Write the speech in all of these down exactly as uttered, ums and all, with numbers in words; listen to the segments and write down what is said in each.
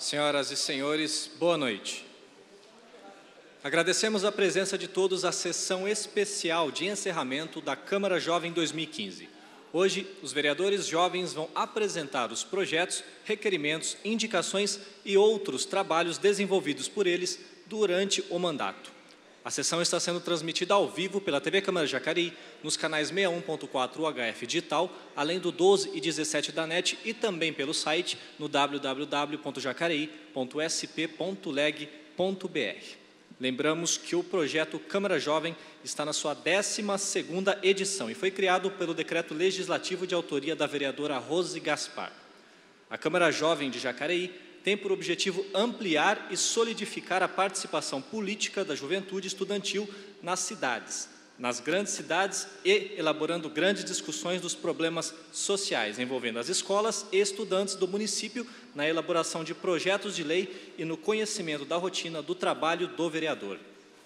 Senhoras e senhores, boa noite. Agradecemos a presença de todos à sessão especial de encerramento da Câmara Jovem dois mil e quinze. Hoje, os vereadores jovens vão apresentar os projetos, requerimentos, indicações e outros trabalhos desenvolvidos por eles durante o mandato. A sessão está sendo transmitida ao vivo pela T V Câmara Jacareí, nos canais sessenta e um ponto quatro U H F Digital, além do doze e dezessete da N E T e também pelo site no w w w ponto jacareí ponto s p ponto leg ponto b r. Lembramos que o projeto Câmara Jovem está na sua décima segunda edição e foi criado pelo Decreto Legislativo de autoria da vereadora Rose Gaspar. A Câmara Jovem de Jacareí tem por objetivo ampliar e solidificar a participação política da juventude estudantil nas cidades, nas grandes cidades e elaborando grandes discussões dos problemas sociais, envolvendo as escolas e estudantes do município na elaboração de projetos de lei e no conhecimento da rotina do trabalho do vereador.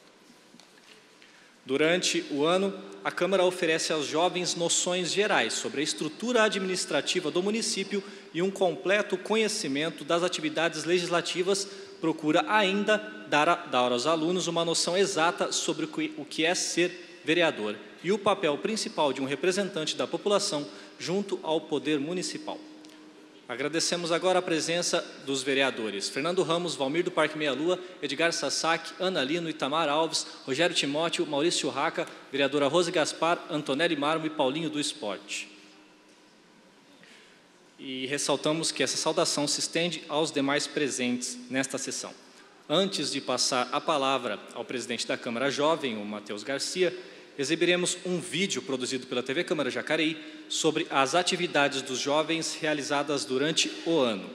Durante o ano, a Câmara oferece aos jovens noções gerais sobre a estrutura administrativa do município e um completo conhecimento das atividades legislativas, procura ainda dar, a, dar aos alunos uma noção exata sobre o que, o que é ser vereador e o papel principal de um representante da população junto ao poder municipal. Agradecemos agora a presença dos vereadores Fernando Ramos, Valmir do Parque Meia Lua, Edgar Sasaki, Ana Lino, Itamar Alves, Rogério Timóteo, Maurício Raca, vereadora Rose Gaspar, Antonelli Marmo e Paulinho do Esporte. E ressaltamos que essa saudação se estende aos demais presentes nesta sessão. Antes de passar a palavra ao presidente da Câmara Jovem, o Matheus Garcia, exibiremos um vídeo produzido pela T V Câmara Jacareí sobre as atividades dos jovens realizadas durante o ano.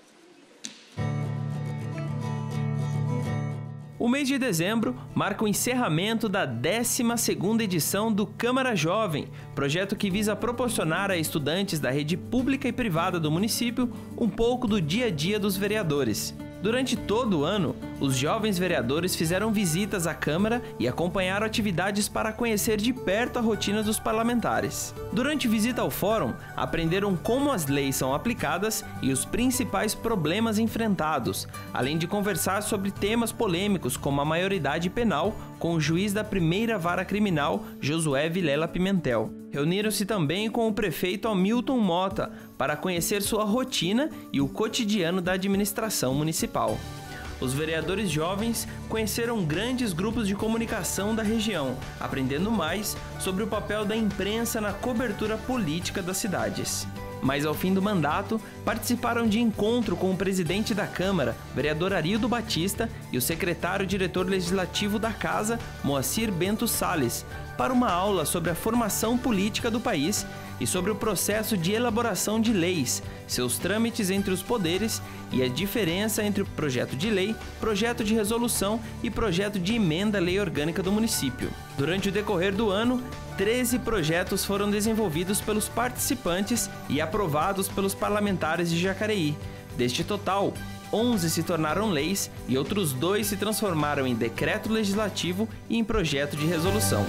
O mês de dezembro marca o encerramento da décima segunda edição do Câmara Jovem, projeto que visa proporcionar a estudantes da rede pública e privada do município um pouco do dia a dia dos vereadores. Durante todo o ano, os jovens vereadores fizeram visitas à Câmara e acompanharam atividades para conhecer de perto a rotina dos parlamentares. Durante visita ao Fórum, aprenderam como as leis são aplicadas e os principais problemas enfrentados, além de conversar sobre temas polêmicos como a maioridade penal com o juiz da primeira vara criminal, Josué Vilela Pimentel. Reuniram-se também com o prefeito Hamilton Mota para conhecer sua rotina e o cotidiano da administração municipal. Os vereadores jovens conheceram grandes grupos de comunicação da região, aprendendo mais sobre o papel da imprensa na cobertura política das cidades. Mas ao fim do mandato, participaram de encontro com o presidente da Câmara, vereador Arildo Batista, e o secretário-diretor legislativo da Casa, Moacir Bento Salles, para uma aula sobre a formação política do país e sobre o processo de elaboração de leis, seus trâmites entre os poderes e a diferença entre o projeto de lei, projeto de resolução e projeto de emenda à lei orgânica do município. Durante o decorrer do ano, treze projetos foram desenvolvidos pelos participantes e aprovados pelos parlamentares de Jacareí. Deste total, onze se tornaram leis e outros dois se transformaram em decreto legislativo e em projeto de resolução.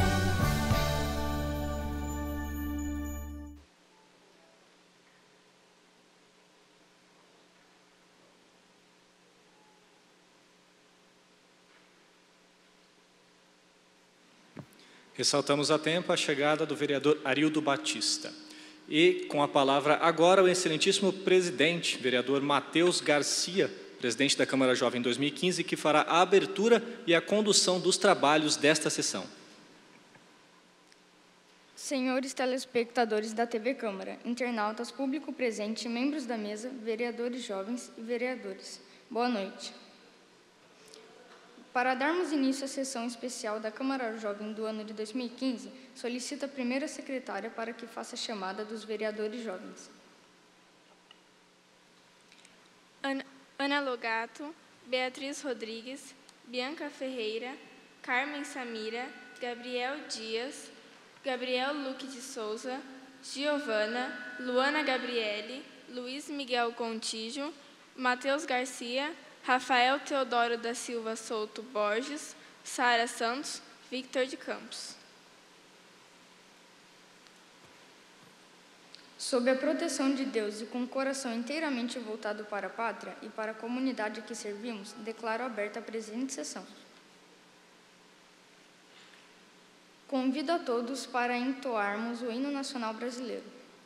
Ressaltamos a tempo a chegada do vereador Arildo Batista. E, com a palavra agora, o excelentíssimo presidente, vereador Matheus Garcia, presidente da Câmara Jovem dois mil e quinze, que fará a abertura e a condução dos trabalhos desta sessão. Senhores telespectadores da T V Câmara, internautas, público presente, membros da mesa, vereadores jovens e vereadores, boa noite. Para darmos início à sessão especial da Câmara Jovem do ano de dois mil e quinze, solicito a primeira secretária para que faça a chamada dos vereadores jovens. Ana, Ana Logato, Beatriz Rodrigues, Bianca Ferreira, Carmen Samira, Gabriel Dias, Gabriel Luque de Souza, Giovana, Luana Gabriele, Luiz Miguel Contígio, Matheus Garcia, Rafael Teodoro da Silva Souto Borges, Sara Santos, Victor de Campos. Sob a proteção de Deus e com o coração inteiramente voltado para a pátria e para a comunidade a que servimos, declaro aberta a presente sessão. Convido a todos para entoarmos o hino nacional brasileiro.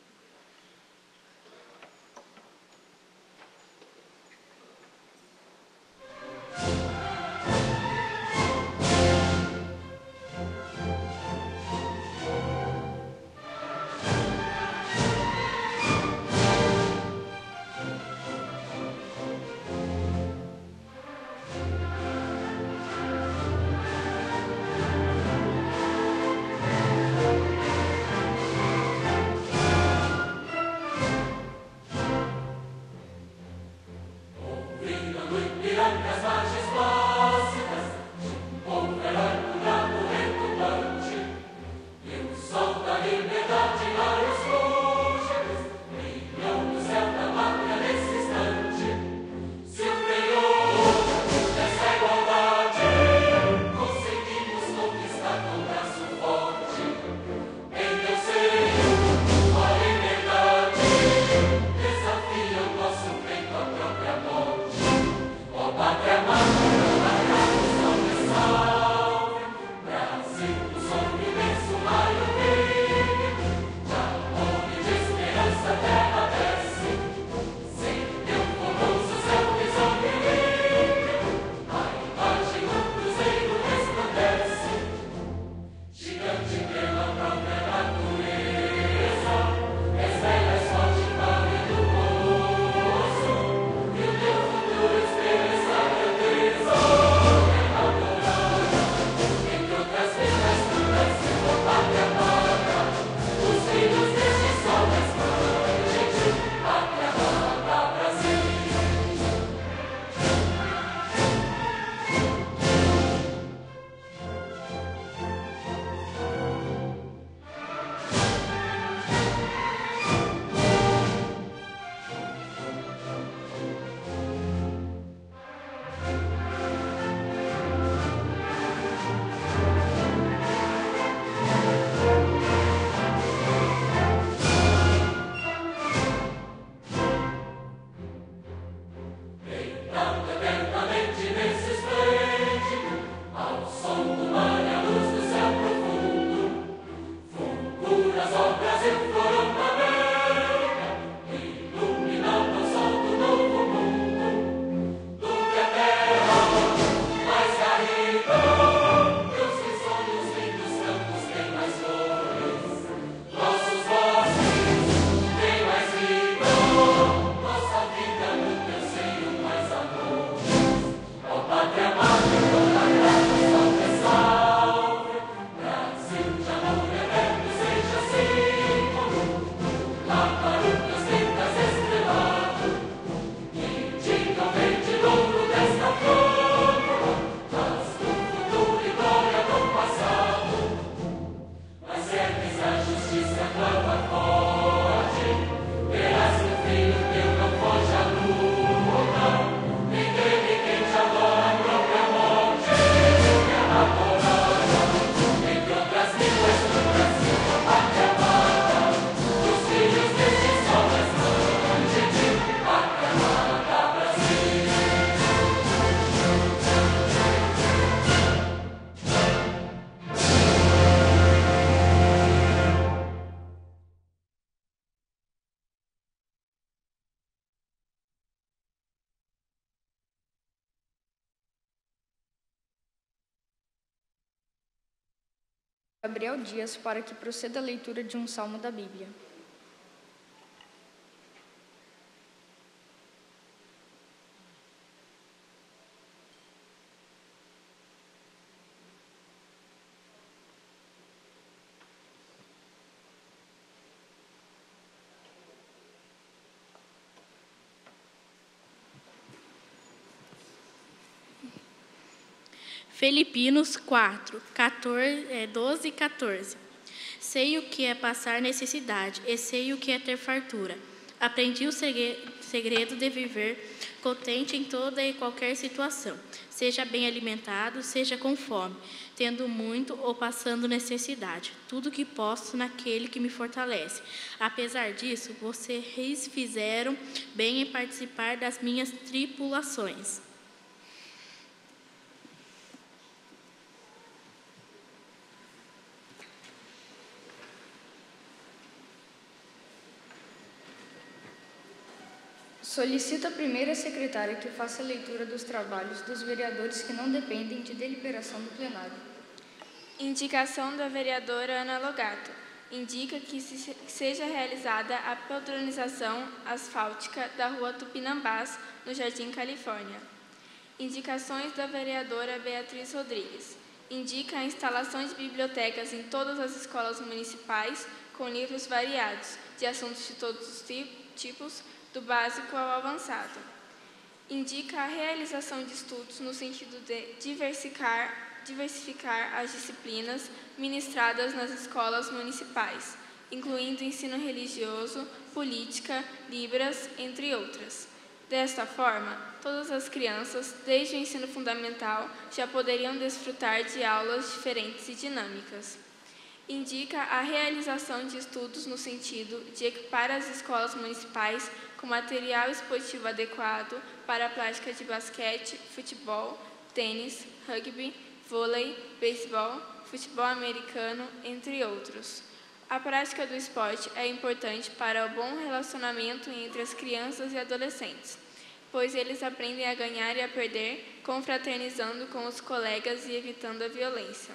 Gabriel Dias para que proceda a leitura de um salmo da Bíblia. Filipinos quatro, doze e quatorze. Sei o que é passar necessidade, e sei o que é ter fartura. Aprendi o segredo de viver contente em toda e qualquer situação, Seja bem alimentado, seja com fome, tendo muito ou passando necessidade. Tudo que posso naquele que me fortalece. Apesar disso, vocês fizeram bem em participar das minhas tribulações. Solicito à primeira secretária que faça a leitura dos trabalhos dos vereadores que não dependem de deliberação do plenário. Indicação da vereadora Ana Logato. Indica que se seja realizada a padronização asfáltica da rua Tupinambás, no Jardim Califórnia. Indicações da vereadora Beatriz Rodrigues. Indica a instalação de bibliotecas em todas as escolas municipais com livros variados, de assuntos de todos os tipos, do básico ao avançado. Indica a realização de estudos no sentido de diversificar, diversificar as disciplinas ministradas nas escolas municipais, incluindo ensino religioso, política, libras, entre outras. Desta forma, todas as crianças, desde o ensino fundamental, já poderiam desfrutar de aulas diferentes e dinâmicas. Indica a realização de estudos no sentido de equipar as escolas municipais com material esportivo adequado para a prática de basquete, futebol, tênis, rugby, vôlei, beisebol, futebol americano, entre outros. A prática do esporte é importante para o bom relacionamento entre as crianças e adolescentes, pois eles aprendem a ganhar e a perder, confraternizando com os colegas e evitando a violência.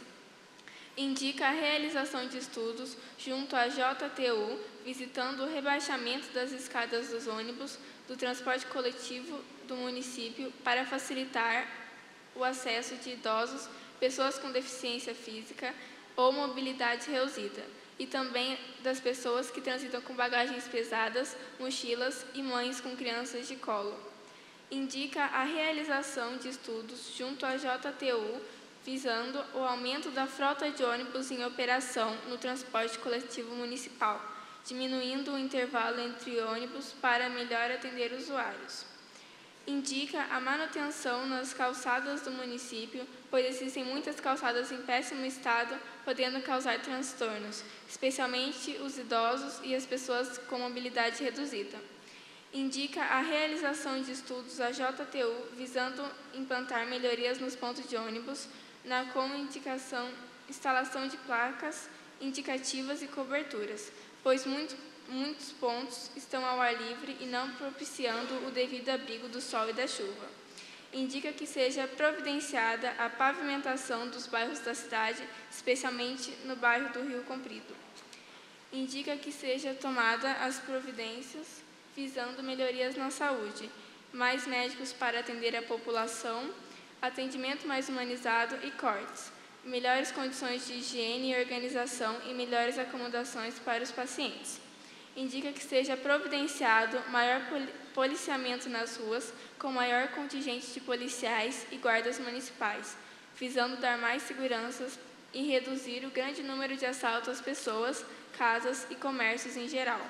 Indica a realização de estudos junto à J T U, visitando o rebaixamento das escadas dos ônibus do transporte coletivo do município para facilitar o acesso de idosos, pessoas com deficiência física ou mobilidade reduzida, e também das pessoas que transitam com bagagens pesadas, mochilas e mães com crianças de colo. Indica a realização de estudos junto à J T U, visando o aumento da frota de ônibus em operação no transporte coletivo municipal, diminuindo o intervalo entre ônibus para melhor atender usuários. Indica a manutenção nas calçadas do município, pois existem muitas calçadas em péssimo estado, podendo causar transtornos, especialmente os idosos e as pessoas com mobilidade reduzida. Indica a realização de estudos à J T U, visando implantar melhorias nos pontos de ônibus, na como indicação, instalação de placas indicativas e coberturas, pois muito, muitos pontos estão ao ar livre e não propiciando o devido abrigo do sol e da chuva. Indica que seja providenciada a pavimentação dos bairros da cidade, especialmente no bairro do Rio Comprido. Indica que seja tomada as providências visando melhorias na saúde, mais médicos para atender a população, atendimento mais humanizado e cortes, melhores condições de higiene e organização e melhores acomodações para os pacientes. Indica que seja providenciado maior policiamento nas ruas, com maior contingente de policiais e guardas municipais, visando dar mais seguranças e reduzir o grande número de assaltos às pessoas, casas e comércios em geral.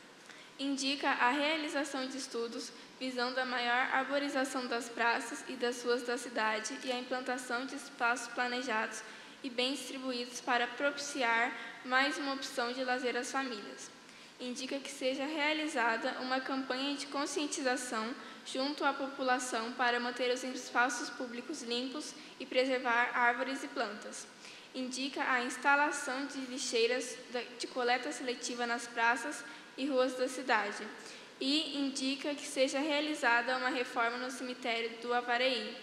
Indica a realização de estudos visando a maior arborização das praças e das ruas da cidade e a implantação de espaços planejados e bem distribuídos para propiciar mais uma opção de lazer às famílias. Indica que seja realizada uma campanha de conscientização junto à população para manter os espaços públicos limpos e preservar árvores e plantas. Indica a instalação de lixeiras de coleta seletiva nas praças e ruas da cidade. E indica que seja realizada uma reforma no cemitério do Avareí.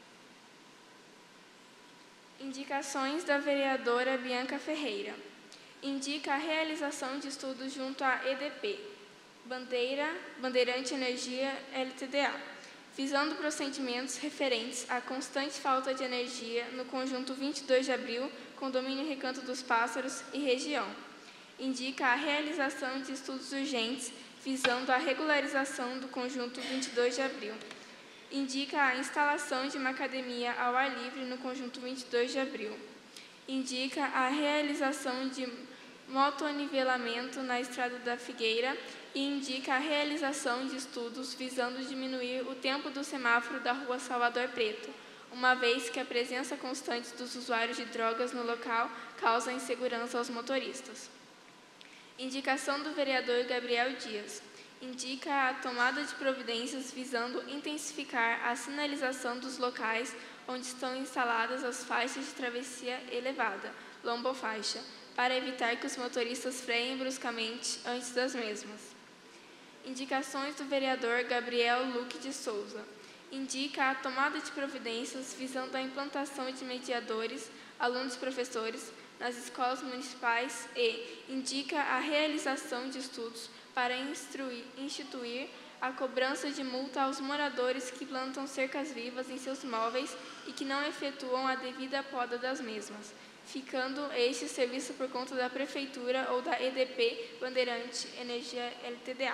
Indicações da vereadora Bianca Ferreira. Indica a realização de estudos junto à E D P, Bandeira, Bandeirante Energia L T D A, visando procedimentos referentes à constante falta de energia no conjunto vinte e dois de abril, condomínio Recanto dos Pássaros e região. Indica a realização de estudos urgentes visando a regularização do conjunto vinte e dois de abril. Indica a instalação de uma academia ao ar livre no conjunto vinte e dois de abril. Indica a realização de motonivelamento na Estrada da Figueira e indica a realização de estudos visando diminuir o tempo do semáforo da Rua Salvador Preto, uma vez que a presença constante dos usuários de drogas no local causa insegurança aos motoristas. Indicação do vereador Gabriel Dias. Indica a tomada de providências visando intensificar a sinalização dos locais onde estão instaladas as faixas de travessia elevada, lombofaixa, para evitar que os motoristas freiem bruscamente antes das mesmas. Indicações do vereador Gabriel Luque de Souza. Indica a tomada de providências visando a implantação de mediadores, alunos e professores, nas escolas municipais e indica a realização de estudos para instruir, instituir a cobrança de multa aos moradores que plantam cercas vivas em seus móveis e que não efetuam a devida poda das mesmas, ficando este serviço por conta da Prefeitura ou da E D P Bandeirante Energia L T D A.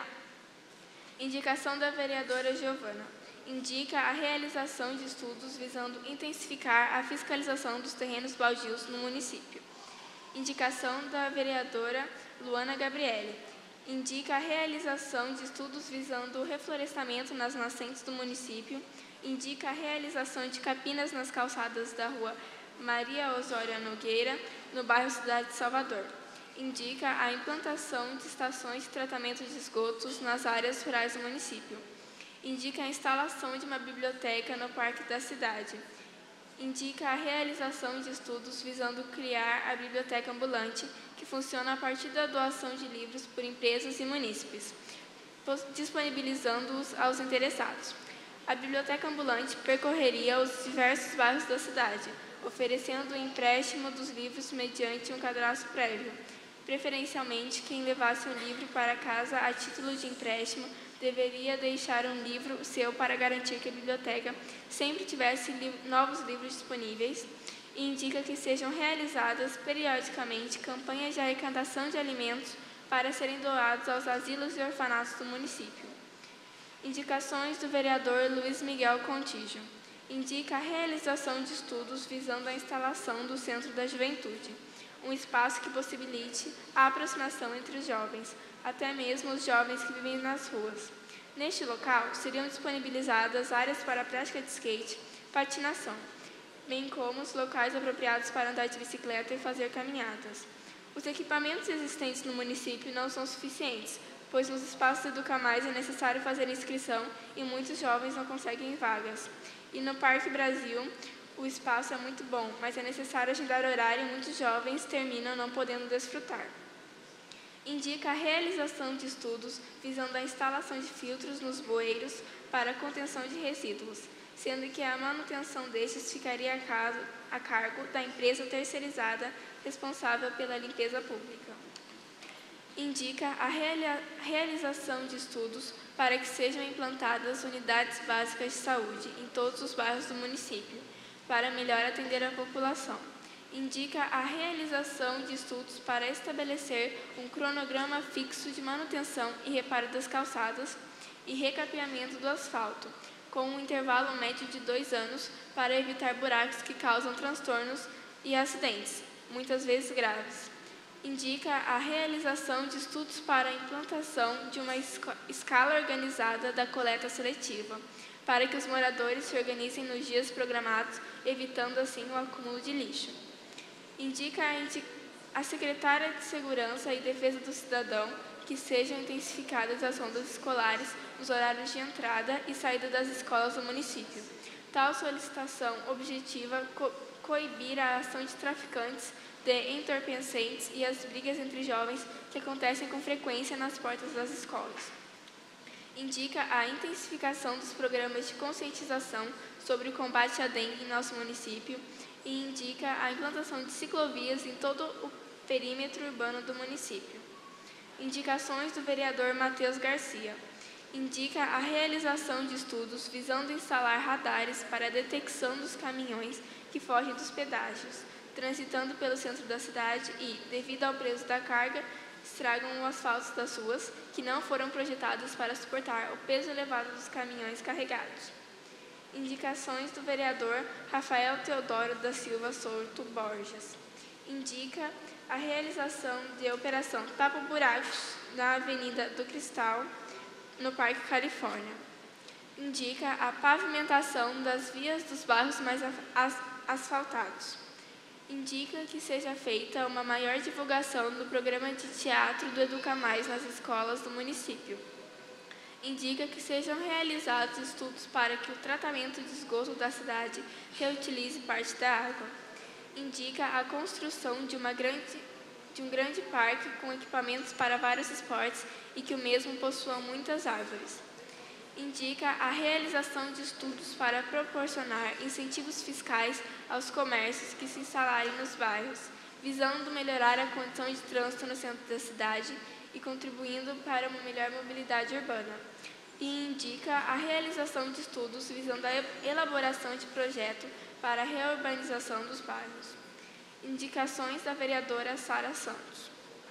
Indicação da vereadora Giovana. Indica a realização de estudos visando intensificar a fiscalização dos terrenos baldios no município. Indicação da vereadora Luana Gabriele. Indica a realização de estudos visando o reflorestamento nas nascentes do município. Indica a realização de capinas nas calçadas da rua Maria Osório Nogueira, no bairro Cidade de Salvador. Indica a implantação de estações de tratamento de esgotos nas áreas rurais do município. Indica a instalação de uma biblioteca no parque da cidade. Indica a realização de estudos visando criar a biblioteca ambulante, que funciona a partir da doação de livros por empresas e munícipes, disponibilizando-os aos interessados. A biblioteca ambulante percorreria os diversos bairros da cidade, oferecendo o empréstimo dos livros mediante um cadastro prévio. Preferencialmente, quem levasse um livro para casa a título de empréstimo deveria deixar um livro seu para garantir que a biblioteca sempre tivesse li- novos livros disponíveis e indica que sejam realizadas periodicamente campanhas de arrecadação de alimentos para serem doados aos asilos e orfanatos do município. Indicações do vereador Luiz Miguel Contígio. Indica a realização de estudos visando a instalação do Centro da Juventude, um espaço que possibilite a aproximação entre os jovens, até mesmo os jovens que vivem nas ruas. Neste local, seriam disponibilizadas áreas para a prática de skate, patinação, bem como os locais apropriados para andar de bicicleta e fazer caminhadas. Os equipamentos existentes no município não são suficientes, pois nos espaços Educa Mais é necessário fazer inscrição e muitos jovens não conseguem vagas. E no Parque Brasil, o espaço é muito bom, mas é necessário agendar horário e muitos jovens terminam não podendo desfrutar. Indica a realização de estudos visando a instalação de filtros nos bueiros para a contenção de resíduos, sendo que a manutenção destes ficaria a, caso, a cargo da empresa terceirizada responsável pela limpeza pública. Indica a reali- realização de estudos para que sejam implantadas unidades básicas de saúde em todos os bairros do município, para melhor atender a população. Indica a realização de estudos para estabelecer um cronograma fixo de manutenção e reparo das calçadas e recapeamento do asfalto, com um intervalo médio de dois anos para evitar buracos que causam transtornos e acidentes, muitas vezes graves. Indica a realização de estudos para a implantação de uma escala organizada da coleta seletiva, para que os moradores se organizem nos dias programados, evitando assim o acúmulo de lixo. Indica a, indi- a secretária de Segurança e Defesa do Cidadão que sejam intensificadas as rondas escolares nos horários de entrada e saída das escolas do município. Tal solicitação objetiva co- coibir a ação de traficantes de entorpecentes e as brigas entre jovens que acontecem com frequência nas portas das escolas. Indica a intensificação dos programas de conscientização sobre o combate à dengue em nosso município e indica a implantação de ciclovias em todo o perímetro urbano do município. Indicações do vereador Matheus Garcia. Indica a realização de estudos visando instalar radares para a detecção dos caminhões que fogem dos pedágios, transitando pelo centro da cidade e, devido ao peso da carga, estragam o asfalto das ruas, que não foram projetadas para suportar o peso elevado dos caminhões carregados. Indicações do vereador Rafael Teodoro da Silva Souto Borges. Indica a realização de operação tapa-buracos na Avenida do Cristal, no Parque Califórnia. Indica a pavimentação das vias dos bairros mais as asfaltados. Indica que seja feita uma maior divulgação do programa de teatro do Educa Mais nas escolas do município. Indica que sejam realizados estudos para que o tratamento de esgoto da cidade reutilize parte da água. Indica a construção de, uma grande, de um grande parque com equipamentos para vários esportes e que o mesmo possua muitas árvores. Indica a realização de estudos para proporcionar incentivos fiscais aos comércios que se instalarem nos bairros, visando melhorar a condição de trânsito no centro da cidade e contribuindo para uma melhor mobilidade urbana. E indica a realização de estudos visando a elaboração de projeto para a reurbanização dos bairros. Indicações da vereadora Sara Santos.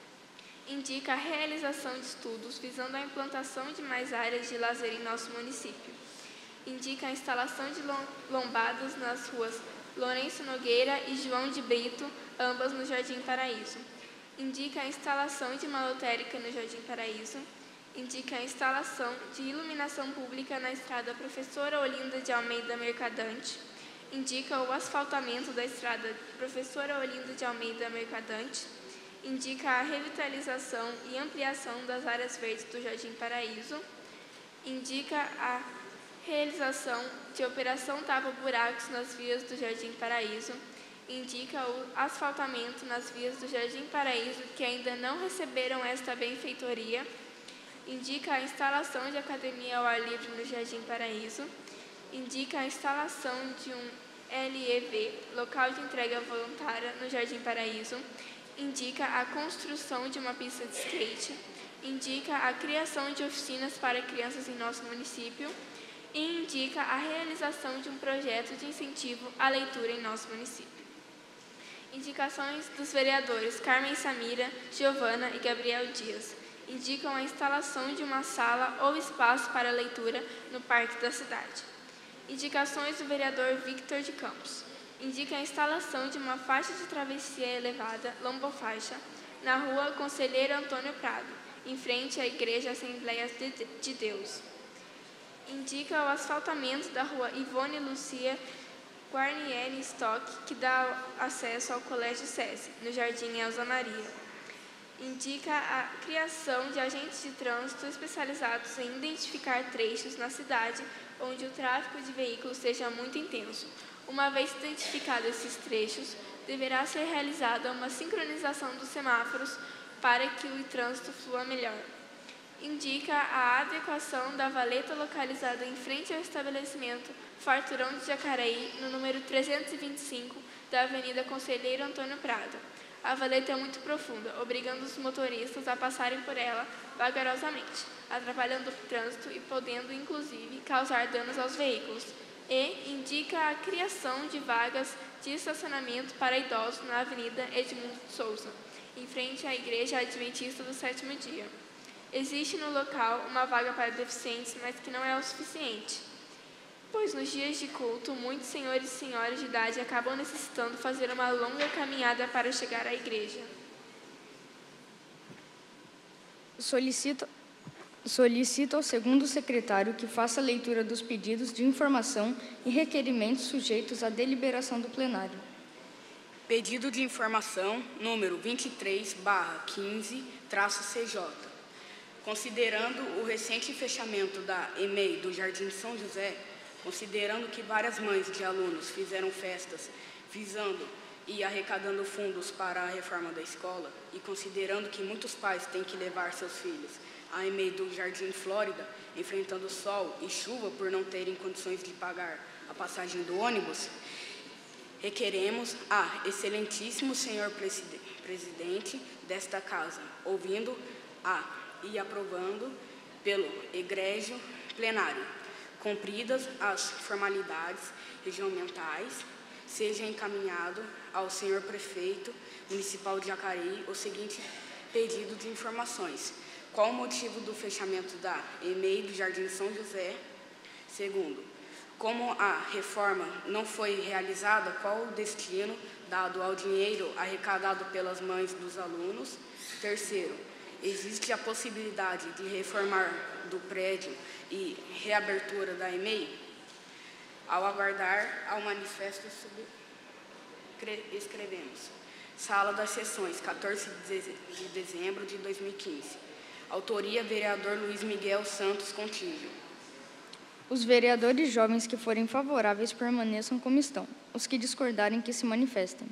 Indica a realização de estudos visando a implantação de mais áreas de lazer em nosso município. Indica a instalação de lombadas nas ruas Lourenço Nogueira e João de Brito, ambas no Jardim Paraíso. Indica a instalação de uma lotérica no Jardim Paraíso. Indica a instalação de iluminação pública na estrada Professora Olinda de Almeida Mercadante. Indica o asfaltamento da estrada Professora Olinda de Almeida Mercadante. Indica a revitalização e ampliação das áreas verdes do Jardim Paraíso. Indica a realização de operação tapa-buracos nas vias do Jardim Paraíso. Indica o asfaltamento nas vias do Jardim Paraíso que ainda não receberam esta benfeitoria. Indica a instalação de academia ao ar livre no Jardim Paraíso. Indica a instalação de um L E V, local de entrega voluntária, no Jardim Paraíso. Indica a construção de uma pista de skate. Indica a criação de oficinas para crianças em nosso município. E indica a realização de um projeto de incentivo à leitura em nosso município. Indicações dos vereadores Carmen Samira, Giovana e Gabriel Dias. Indicam a instalação de uma sala ou espaço para leitura no Parque da Cidade. Indicações do vereador Victor de Campos. Indica a instalação de uma faixa de travessia elevada, lombofaixa, na rua Conselheiro Antônio Prado, em frente à Igreja Assembleia de Deus. Indica o asfaltamento da rua Ivone Lucia Guarnieri Stock, que dá acesso ao Colégio SESI, no Jardim Elza Maria. Indica a criação de agentes de trânsito especializados em identificar trechos na cidade onde o tráfego de veículos seja muito intenso. Uma vez identificados esses trechos, deverá ser realizada uma sincronização dos semáforos para que o trânsito flua melhor. Indica a adequação da valeta localizada em frente ao estabelecimento Farturão de Jacareí, no número trezentos e vinte e cinco da Avenida Conselheiro Antônio Prado. A valeta é muito profunda, obrigando os motoristas a passarem por ela vagarosamente, atrapalhando o trânsito e podendo, inclusive, causar danos aos veículos. E indica a criação de vagas de estacionamento para idosos na Avenida Edmundo de Souza, em frente à Igreja Adventista do Sétimo Dia. Existe no local uma vaga para deficientes, mas que não é o suficiente, pois nos dias de culto, muitos senhores e senhoras de idade acabam necessitando fazer uma longa caminhada para chegar à igreja. Solicito, solicito ao segundo secretário que faça a leitura dos pedidos de informação e requerimentos sujeitos à deliberação do plenário. Pedido de informação número vinte e três barra quinze traço C J. Considerando o recente fechamento da E M E I do Jardim São José, considerando que várias mães de alunos fizeram festas visando e arrecadando fundos para a reforma da escola, e considerando que muitos pais têm que levar seus filhos à E M E I do Jardim Flórida, enfrentando sol e chuva por não terem condições de pagar a passagem do ônibus, requeremos a excelentíssimo senhor presidente desta casa, ouvindo a e aprovando pelo egrégio plenário, cumpridas as formalidades regimentais, seja encaminhado ao senhor prefeito municipal de Jacareí o seguinte pedido de informações. Qual o motivo do fechamento da E M E I do Jardim São José? Segundo, como a reforma não foi realizada, qual o destino dado ao dinheiro arrecadado pelas mães dos alunos? Terceiro, existe a possibilidade de reformar do prédio e reabertura da E M E I? Ao aguardar ao manifesto, escrevemos. Sala das Sessões, quatorze de dezembro de dois mil e quinze. Autoria, vereador Luiz Miguel Santos Contígio. Os vereadores jovens que forem favoráveis permaneçam como estão. Os que discordarem que se manifestem.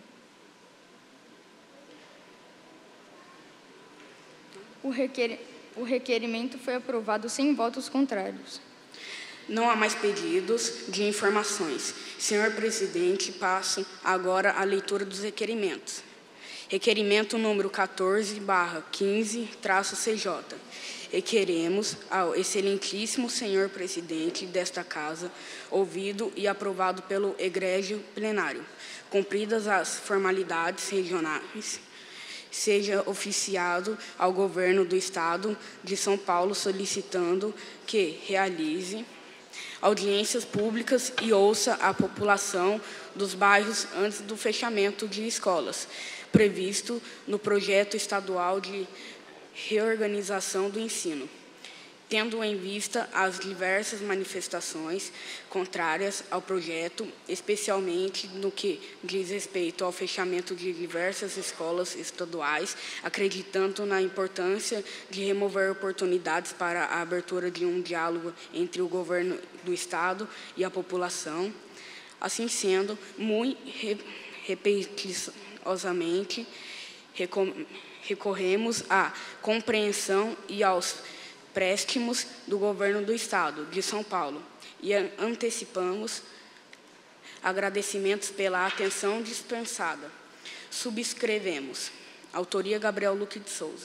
O, requer... o requerimento foi aprovado sem votos contrários. Não há mais pedidos de informações. Senhor presidente, passo agora a leitura dos requerimentos. Requerimento número quatorze barra quinze traço C J. Requeremos ao excelentíssimo senhor presidente desta Casa, ouvido e aprovado pelo egrégio plenário, cumpridas as formalidades regionais, seja oficiado ao governo do Estado de São Paulo solicitando que realize audiências públicas e ouça a população dos bairros antes do fechamento de escolas, previsto no projeto estadual de reorganização do ensino, tendo em vista as diversas manifestações contrárias ao projeto, especialmente no que diz respeito ao fechamento de diversas escolas estaduais, acreditando na importância de remover oportunidades para a abertura de um diálogo entre o governo do Estado e a população. Assim sendo, muito repetidamente, recorremos à compreensão e aos préstimos do governo do Estado de São Paulo e antecipamos agradecimentos pela atenção dispensada. Subscrevemos. Autoria Gabriel Luque de Souza.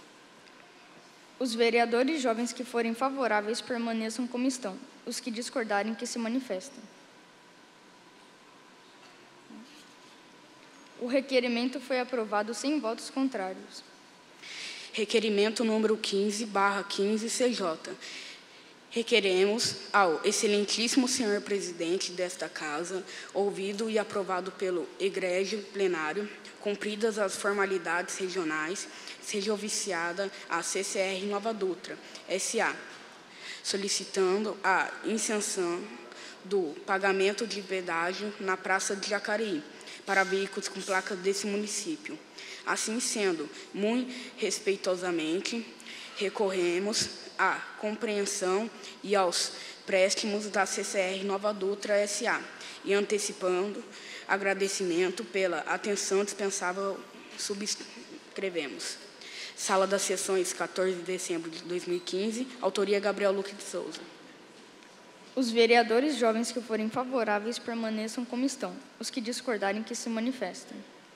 Os vereadores jovens que forem favoráveis permaneçam como estão. Os que discordarem que se manifestem. O requerimento foi aprovado sem votos contrários. Requerimento número quinze barra quinze C J. Requeremos ao excelentíssimo senhor presidente desta Casa, ouvido e aprovado pelo egrégio plenário, cumpridas as formalidades regionais, seja oficiada a C C R Nova Dutra, S A, solicitando a isenção do pagamento de pedágio na Praça de Jacareí, para veículos com placa desse município. Assim sendo, muito respeitosamente, recorremos à compreensão e aos préstimos da C C R Nova Dutra S A e antecipando agradecimento pela atenção dispensável, subscrevemos. Sala das Sessões, quatorze de dezembro de dois mil e quinze, autoria Gabriel Luque de Souza. Os vereadores jovens que forem favoráveis permaneçam como estão. Os que discordarem que se manifestem.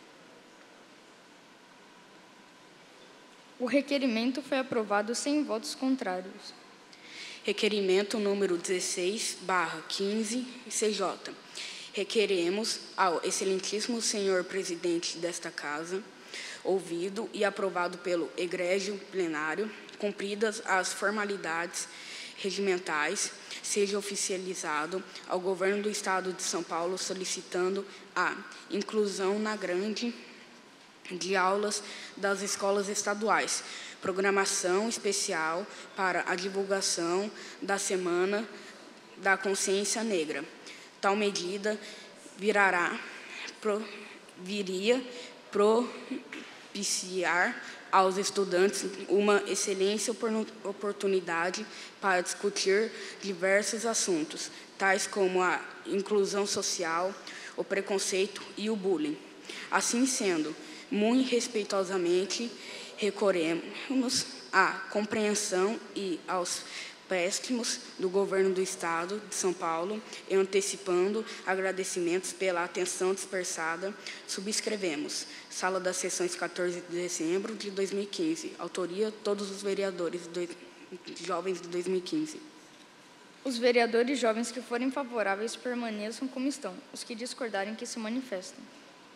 O requerimento foi aprovado sem votos contrários. Requerimento número dezesseis barra quinze C J. Requeremos ao excelentíssimo senhor presidente desta Casa, ouvido e aprovado pelo egrégio plenário, cumpridas as formalidades regimentais, seja oficializado ao governo do Estado de São Paulo solicitando a inclusão na grade de aulas das escolas estaduais, programação especial para a divulgação da Semana da Consciência Negra. Tal medida virará, pro, viria propiciar aos estudantes uma excelente oportunidade para discutir diversos assuntos, tais como a inclusão social, o preconceito e o bullying. Assim sendo, muito respeitosamente, recorremos à compreensão e aos préstimos do governo do Estado de São Paulo e antecipando agradecimentos pela atenção dispersada, subscrevemos. Sala das Sessões, quatorze de dezembro de dois mil e quinze. Autoria, todos os vereadores do, jovens de dois mil e quinze. Os vereadores jovens que forem favoráveis permaneçam como estão. Os que discordarem que se manifestem.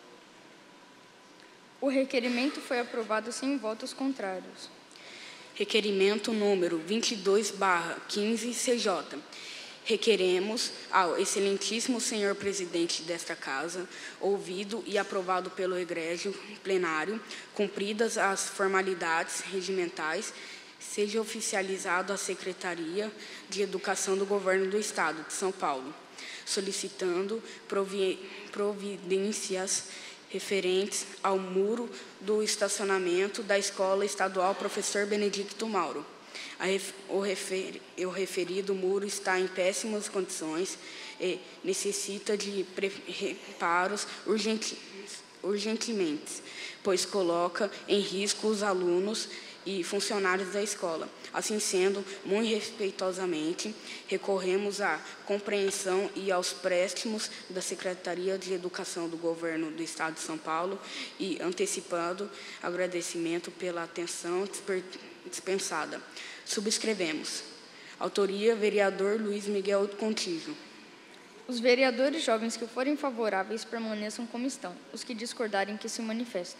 O requerimento foi aprovado sem votos contrários. Requerimento número vinte e dois barra quinze C J. requeremos ao excelentíssimo senhor presidente desta Casa, ouvido e aprovado pelo egrégio plenário, cumpridas as formalidades regimentais, seja oficializado a Secretaria de Educação do Governo do Estado de São Paulo, solicitando providências referentes ao muro do estacionamento da Escola Estadual Professor Benedicto Mauro. O referido muro está em péssimas condições e necessita de reparos urgentemente, pois coloca em risco os alunos e funcionários da escola. Assim sendo, muito respeitosamente, recorremos à compreensão e aos préstimos da Secretaria de Educação do Governo do Estado de São Paulo e antecipando agradecimento pela atenção dispensada. Subscrevemos. Autoria, vereador Luiz Miguel Contígio. Os vereadores jovens que forem favoráveis permaneçam como estão. Os que discordarem que se manifestem.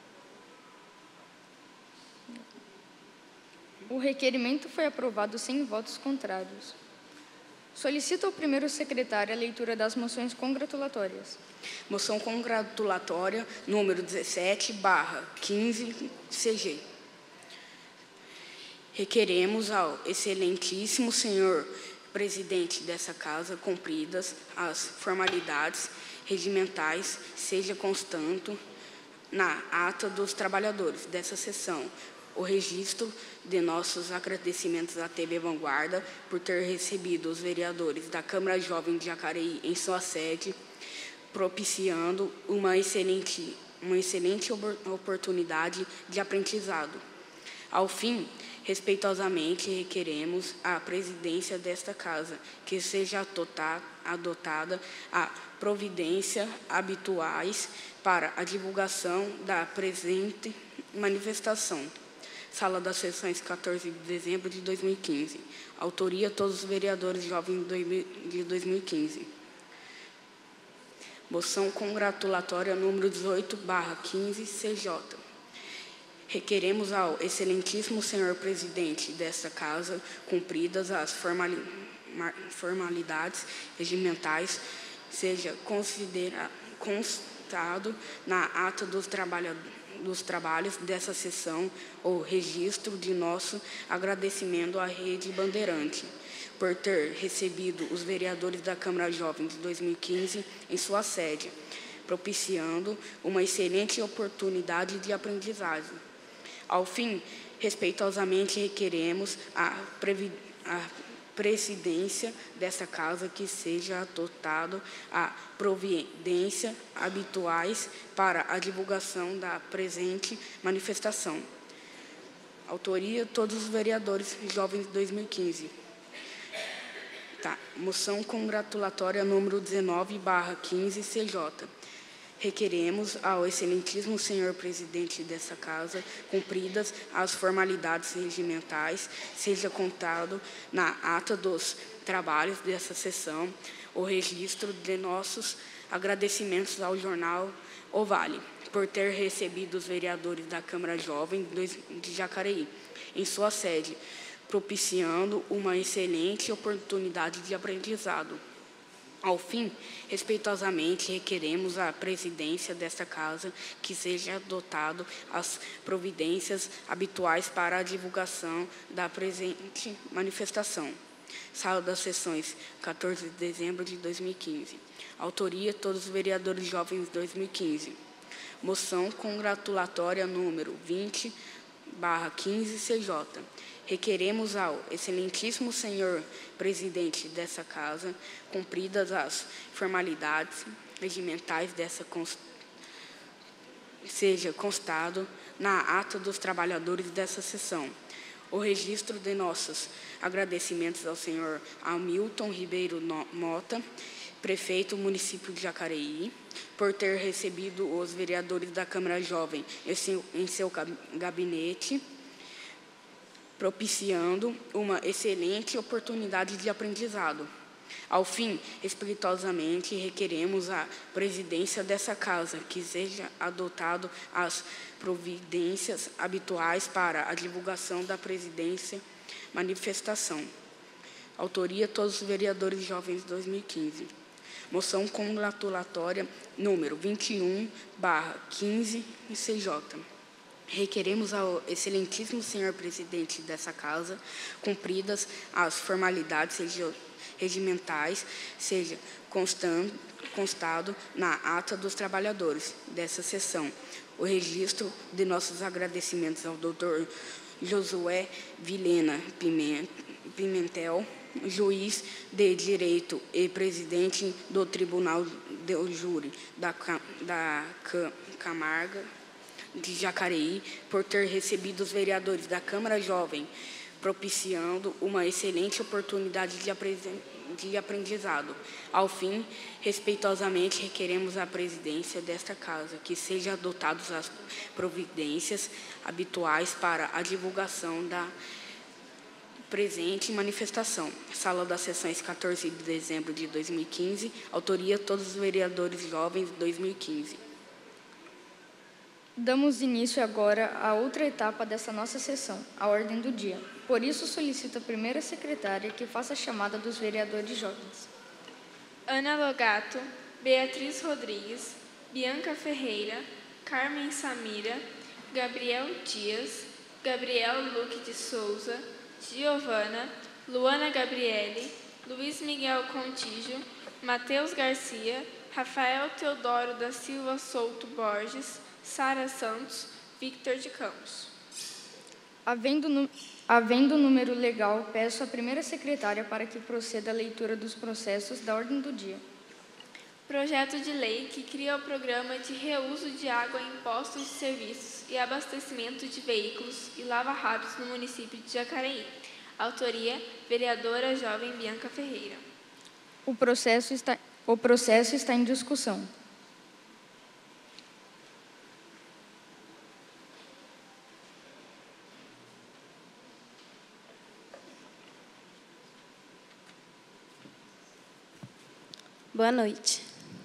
O requerimento foi aprovado sem votos contrários. Solicito ao primeiro secretário a leitura das moções congratulatórias. Moção congratulatória número dezessete barra quinze C G. Requeremos ao excelentíssimo senhor presidente dessa Casa, cumpridas as formalidades regimentais, seja constante na ata dos trabalhadores dessa sessão o registro de nossos agradecimentos à T V Vanguarda por ter recebido os vereadores da Câmara Jovem de Jacareí em sua sede, propiciando uma excelente, uma excelente oportunidade de aprendizado. Ao fim, respeitosamente requeremos à presidência desta Casa que seja adotada a providência habituais para a divulgação da presente manifestação. Sala das Sessões, quatorze de dezembro de dois mil e quinze. Autoria, todos os vereadores jovens de dois mil e quinze. Moção congratulatória número dezoito barra quinze C J. Requeremos ao excelentíssimo senhor presidente desta Casa, cumpridas as formali formalidades regimentais, seja considera constado na ata dos trabalhadores dos trabalhos dessa sessão o registro de nosso agradecimento à Rede Bandeirante por ter recebido os vereadores da Câmara Jovem de dois mil e quinze em sua sede, propiciando uma excelente oportunidade de aprendizagem. Ao fim, respeitosamente requeremos a, a presidência dessa Casa que seja adotado a providência habituais para a divulgação da presente manifestação. Autoria, todos os vereadores jovens de dois mil e quinze. Tá. Moção congratulatória número dezenove barra quinze C J. Requeremos ao excelentíssimo senhor presidente dessa Casa, cumpridas as formalidades regimentais, seja contado na ata dos trabalhos dessa sessão o registro de nossos agradecimentos ao jornal O Vale, por ter recebido os vereadores da Câmara Jovem de Jacareí em sua sede, propiciando uma excelente oportunidade de aprendizado. Ao fim, respeitosamente requeremos à presidência desta Casa que seja adotado as providências habituais para a divulgação da presente manifestação. Sala das Sessões, quatorze de dezembro de dois mil e quinze. Autoria, todos os vereadores jovens de dois mil e quinze. Moção congratulatória número vinte barra quinze C J. Requeremos ao excelentíssimo senhor presidente dessa Casa, cumpridas as formalidades regimentais dessa const... seja constado na ata dos trabalhadores dessa sessão o registro de nossos agradecimentos ao senhor Hamilton Ribeiro Mota, prefeito do município de Jacareí, por ter recebido os vereadores da Câmara Jovem em seu gabinete, propiciando uma excelente oportunidade de aprendizado. Ao fim, respeitosamente requeremos à presidência dessa Casa que seja adotado as providências habituais para a divulgação da presidência manifestação. Autoria, todos os vereadores jovens de dois mil e quinze. Moção congratulatória número vinte e um barra quinze C J. Requeremos ao excelentíssimo senhor presidente dessa casa, cumpridas as formalidades regimentais, seja constando, constado na ata dos trabalhadores dessa sessão o registro de nossos agradecimentos ao doutor Josué Vilhena Pimentel, juiz de direito e presidente do Tribunal do Júri da, da Camarga de Jacareí, por ter recebido os vereadores da Câmara Jovem, propiciando uma excelente oportunidade de, de aprendizado. Ao fim, respeitosamente requeremos à presidência desta casa que sejam adotadas as providências habituais para a divulgação da presente manifestação. Sala das Sessões, quatorze de dezembro de dois mil e quinze. Autoria, todos os vereadores jovens de dois mil e quinze. Damos início agora a outra etapa dessa nossa sessão, a ordem do dia. Por isso, solicito a primeira secretária que faça a chamada dos vereadores jovens. Ana Logato, Beatriz Rodrigues, Bianca Ferreira, Carmen Samira, Gabriel Dias, Gabriel Luque de Souza, Giovana, Luana Gabriele, Luiz Miguel Contígio, Matheus Garcia, Rafael Teodoro da Silva Souto Borges, Sara Santos, Victor de Campos. Havendo, havendo número legal, peço à primeira secretária para que proceda a leitura dos processos da ordem do dia. Projeto de lei que cria o programa de reuso de água em postos de serviços e abastecimento de veículos e lava-rápidos no município de Jacareí. Autoria, vereadora jovem Bianca Ferreira. O processo está, o processo está em discussão. Boa noite.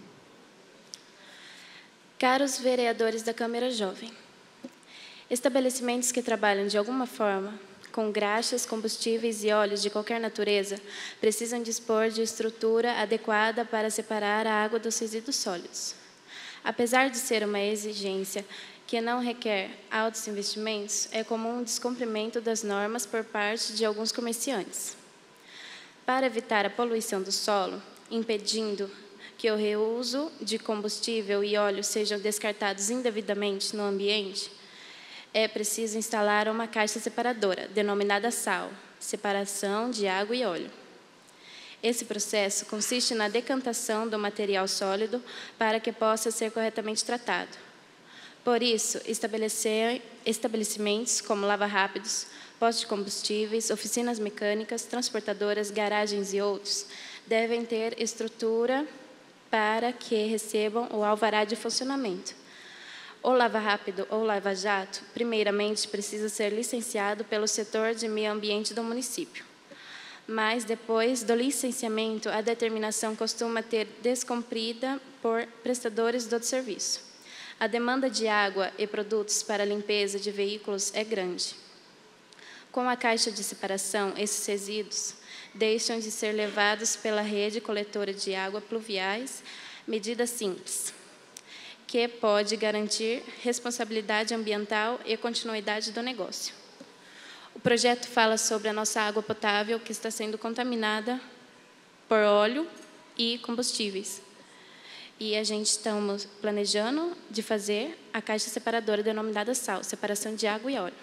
Caros vereadores da Câmara Jovem, estabelecimentos que trabalham de alguma forma com graxas, combustíveis e óleos de qualquer natureza precisam dispor de estrutura adequada para separar a água dos resíduos sólidos. Apesar de ser uma exigência que não requer altos investimentos, é comum o descumprimento das normas por parte de alguns comerciantes. Para evitar a poluição do solo, impedindo que o reuso de combustível e óleo sejam descartados indevidamente no ambiente, é preciso instalar uma caixa separadora, denominada S A L, separação de água e óleo. Esse processo consiste na decantação do material sólido para que possa ser corretamente tratado. Por isso, estabelecer estabelecimentos como lava-rápidos, postos de combustíveis, oficinas mecânicas, transportadoras, garagens e outros devem ter estrutura para que recebam o alvará de funcionamento. O lava-rápido ou lava-jato, primeiramente, precisa ser licenciado pelo setor de meio ambiente do município. Mas, depois do licenciamento, a determinação costuma ter descumprida por prestadores do serviço. A demanda de água e produtos para a limpeza de veículos é grande. Com a caixa de separação, esses resíduos deixam de ser levados pela rede coletora de água pluviais, medida simples, que pode garantir responsabilidade ambiental e continuidade do negócio. O projeto fala sobre a nossa água potável que está sendo contaminada por óleo e combustíveis. E a gente estamos planejando de fazer a caixa separadora denominada S A L, separação de água e óleo.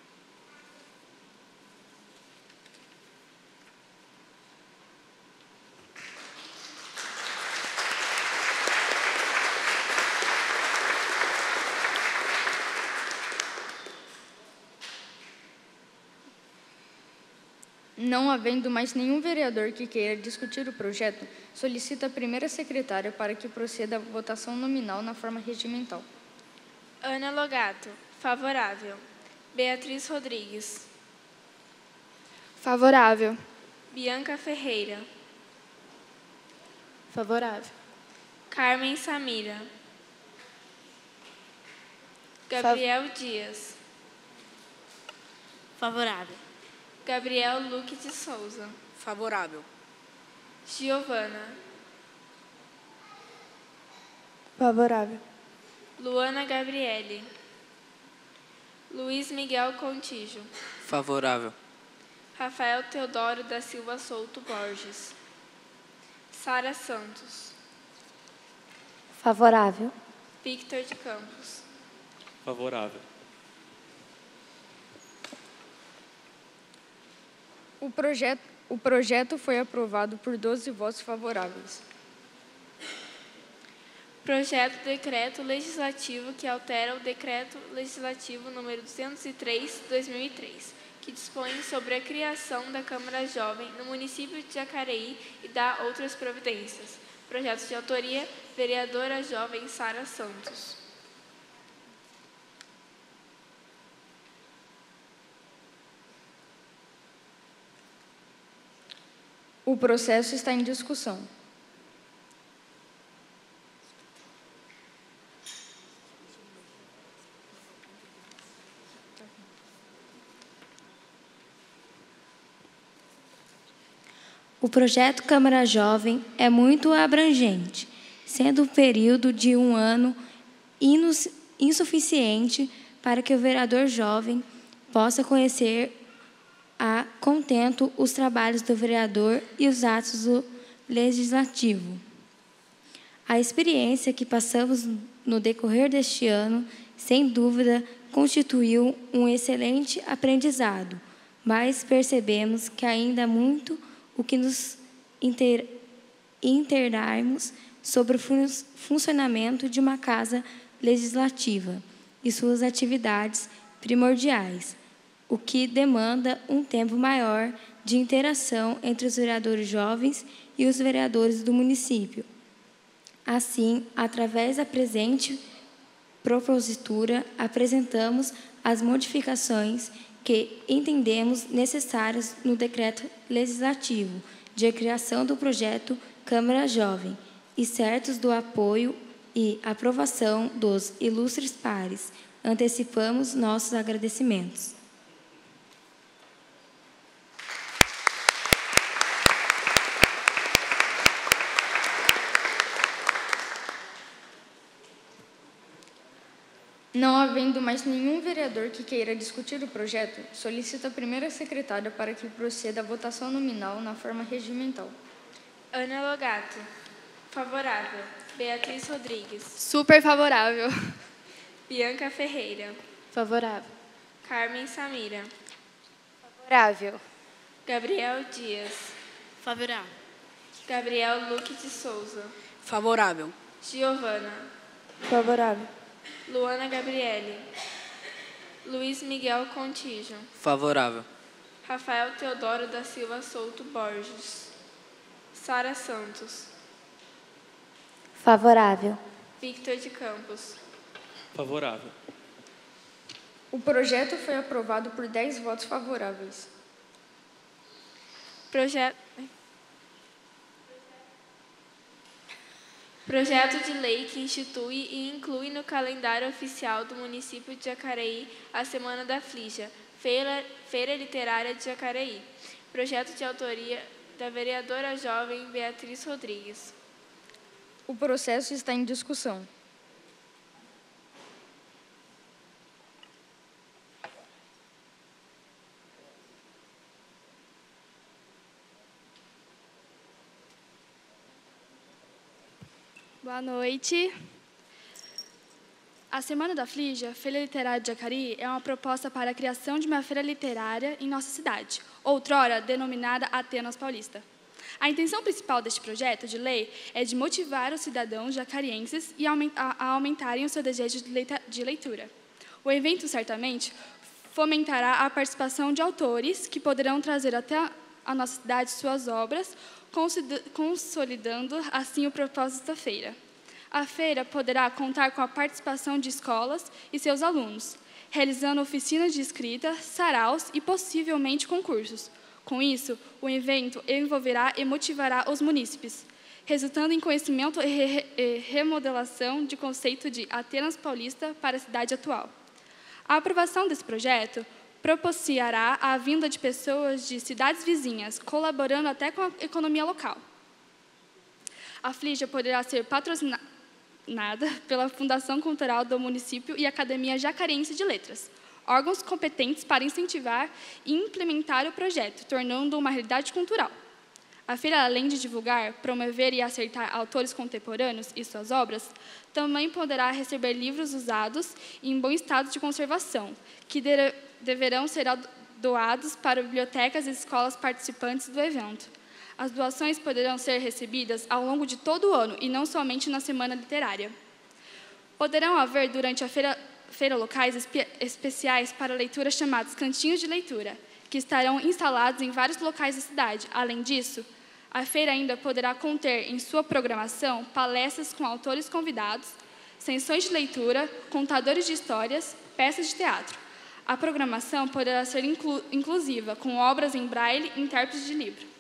Não havendo mais nenhum vereador que queira discutir o projeto, solicito a primeira secretária para que proceda a votação nominal na forma regimental. Ana Logato, favorável. Beatriz Rodrigues. Favorável. Bianca Ferreira. Favorável. Carmen Samira. Gabriel Dias. Favorável. Gabriel Luque de Souza. Favorável. Giovana. Favorável. Luana Gabriele. Luiz Miguel Contígio. Favorável. Rafael Teodoro da Silva Souto Borges. Sara Santos. Favorável. Victor de Campos. Favorável. O projeto, o projeto foi aprovado por doze votos favoráveis. Projeto de Decreto Legislativo que altera o Decreto Legislativo número duzentos e três, dois mil e três, que dispõe sobre a criação da Câmara Jovem no município de Jacareí e dá outras providências. Projeto de autoria, vereadora jovem Sara Santos. O processo está em discussão. O projeto Câmara Jovem é muito abrangente, sendo o período de um ano insuficiente para que o vereador jovem possa conhecer a contento os trabalhos do vereador e os atos do legislativo. A experiência que passamos no decorrer deste ano, sem dúvida, constituiu um excelente aprendizado, mas percebemos que ainda há muito o que nos inter, internarmos sobre o fun, funcionamento de uma casa legislativa e suas atividades primordiais, o que demanda um tempo maior de interação entre os vereadores jovens e os vereadores do município. Assim, através da presente propositura, apresentamos as modificações que entendemos necessárias no decreto legislativo de criação do projeto Câmara Jovem e certos do apoio e aprovação dos ilustres pares. Antecipamos nossos agradecimentos. Não havendo mais nenhum vereador que queira discutir o projeto, solicito a primeira secretária para que proceda a votação nominal na forma regimental. Ana Logato. Favorável. Beatriz Rodrigues. Super favorável. Bianca Ferreira. Favorável. Carmen Samira. Favorável. Gabriel Dias. Favorável. Gabriel Luque de Souza. Favorável. Giovana. Favorável. Luana Gabriele. Luiz Miguel Contígio. Favorável. Rafael Teodoro da Silva Souto Borges. Sara Santos. Favorável. Victor de Campos. Favorável. O projeto foi aprovado por dez votos favoráveis. Projeto... Projeto de lei que institui e inclui no calendário oficial do município de Jacareí a Semana da Flígia, Feira, Feira Literária de Jacareí. Projeto de autoria da vereadora jovem Beatriz Rodrigues. O processo está em discussão. Boa noite. A Semana da Flígia, Feira Literária de Jacareí, é uma proposta para a criação de uma feira literária em nossa cidade, outrora denominada Atenas Paulista. A intenção principal deste projeto de lei é de motivar os cidadãos jacarienses e a aumentarem o seu desejo de leitura. O evento, certamente, fomentará a participação de autores que poderão trazer até a nossa cidade suas obras, consolidando assim o propósito da feira. A feira poderá contar com a participação de escolas e seus alunos, realizando oficinas de escrita, saraus e possivelmente concursos. Com isso, o evento envolverá e motivará os munícipes, resultando em conhecimento e remodelação de conceito de Atenas Paulista para a cidade atual. A aprovação desse projeto propiciará a vinda de pessoas de cidades vizinhas, colaborando até com a economia local. A Flígia poderá ser patrocinada pela Fundação Cultural do Município e Academia Jacarense de Letras, órgãos competentes para incentivar e implementar o projeto, tornando uma realidade cultural. A feira, além de divulgar, promover e acertar autores contemporâneos e suas obras, também poderá receber livros usados e em bom estado de conservação, que de- deverão ser doados para bibliotecas e escolas participantes do evento. As doações poderão ser recebidas ao longo de todo o ano e não somente na Semana Literária. Poderão haver, durante a feira, feira locais espe- especiais para leitura chamados cantinhos de leitura, que estarão instalados em vários locais da cidade. Além disso, a feira ainda poderá conter em sua programação palestras com autores convidados, sessões de leitura, contadores de histórias, peças de teatro. A programação poderá ser inclu- inclusiva, com obras em braille e intérpretes de livro.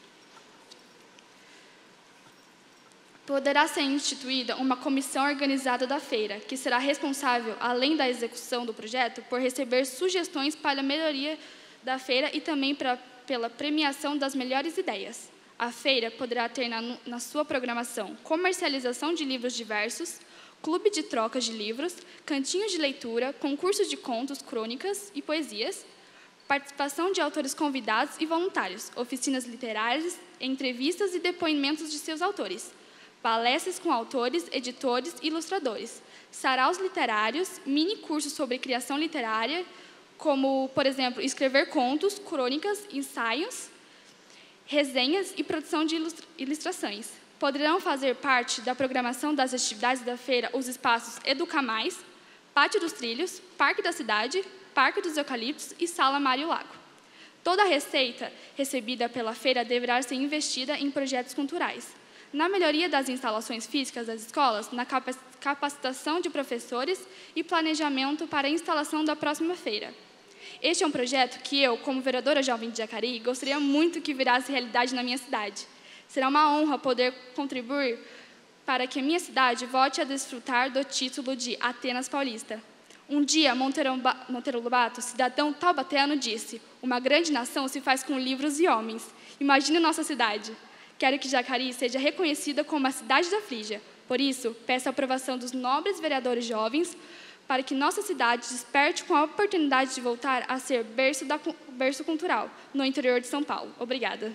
Poderá ser instituída uma comissão organizada da feira, que será responsável, além da execução do projeto, por receber sugestões para a melhoria da feira e também pra, pela premiação das melhores ideias. A feira poderá ter na, na sua programação comercialização de livros diversos, clube de trocas de livros, cantinhos de leitura, concursos de contos, crônicas e poesias, participação de autores convidados e voluntários, oficinas literárias, entrevistas e depoimentos de seus autores, palestras com autores, editores e ilustradores, saraus literários, mini-cursos sobre criação literária, como, por exemplo, escrever contos, crônicas, ensaios, resenhas e produção de ilustra- ilustrações. Poderão fazer parte da programação das atividades da feira os espaços Educa Mais, Pátio dos Trilhos, Parque da Cidade, Parque dos Eucaliptos e Sala Mário Lago. Toda a receita recebida pela feira deverá ser investida em projetos culturais, na melhoria das instalações físicas das escolas, na capacitação de professores e planejamento para a instalação da próxima feira. Este é um projeto que eu, como vereadora jovem de Jacareí, gostaria muito que virasse realidade na minha cidade. Será uma honra poder contribuir para que a minha cidade volte a desfrutar do título de Atenas Paulista. Um dia, Monteiro, ba Monteiro Lobato, cidadão taubateano, disse: uma grande nação se faz com livros e homens. Imagine nossa cidade. Quero que Jacareí seja reconhecida como a cidade da Flígia. Por isso, peço a aprovação dos nobres vereadores jovens para que nossa cidade desperte com a oportunidade de voltar a ser berço, da, berço cultural no interior de São Paulo. Obrigada.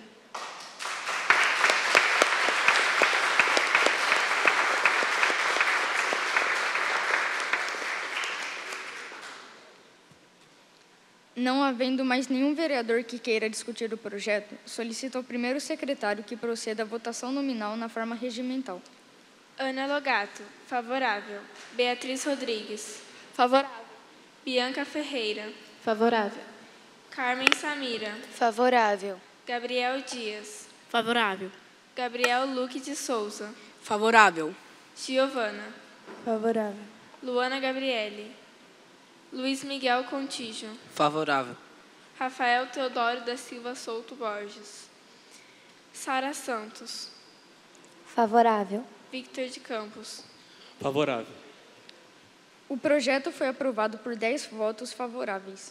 Não havendo mais nenhum vereador que queira discutir o projeto, solicito ao primeiro secretário que proceda à votação nominal na forma regimental. Ana Logato, favorável. Beatriz Rodrigues, Favorável. Bianca Ferreira, Favorável. Carmen Samira, Favorável. Gabriel Dias, Favorável. Gabriel Luque de Souza, Favorável. Giovana, Favorável. Luana Gabriele, Luiz Miguel Contígio, Favorável. Rafael Teodoro da Silva Souto Borges, Sara Santos, Favorável. Victor de Campos. Favorável. O projeto foi aprovado por dez votos favoráveis.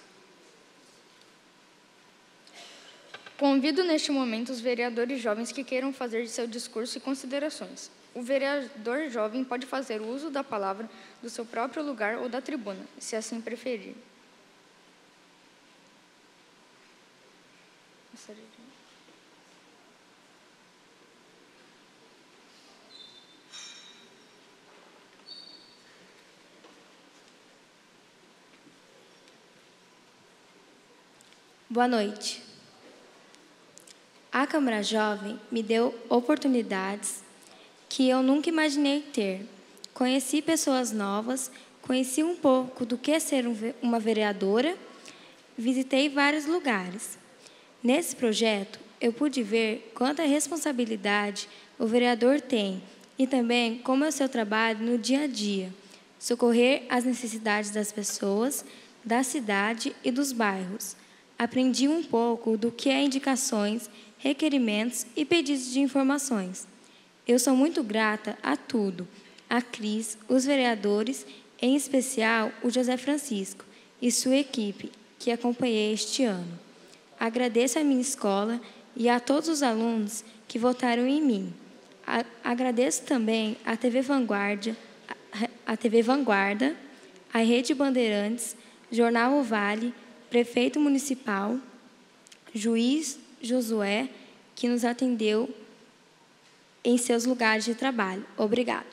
Convido neste momento os vereadores jovens que queiram fazer seu discurso e considerações. O vereador jovem pode fazer uso da palavra do seu próprio lugar ou da tribuna, se assim preferir. Boa noite. A Câmara Jovem me deu oportunidades que eu nunca imaginei ter. Conheci pessoas novas, conheci um pouco do que é ser uma vereadora, visitei vários lugares. Nesse projeto, eu pude ver quanta responsabilidade o vereador tem e também como é o seu trabalho no dia a dia, socorrer as necessidades das pessoas, da cidade e dos bairros. Aprendi um pouco do que é indicações, requerimentos e pedidos de informações. Eu sou muito grata a tudo, a Cris, os vereadores, em especial o José Francisco e sua equipe, que acompanhei este ano. Agradeço à minha escola e a todos os alunos que votaram em mim. A- agradeço também à T V Vanguarda, a T V Vanguarda, a Rede Bandeirantes, Jornal O Vale, Prefeito Municipal, Juiz Josué, que nos atendeu em seus lugares de trabalho. Obrigada.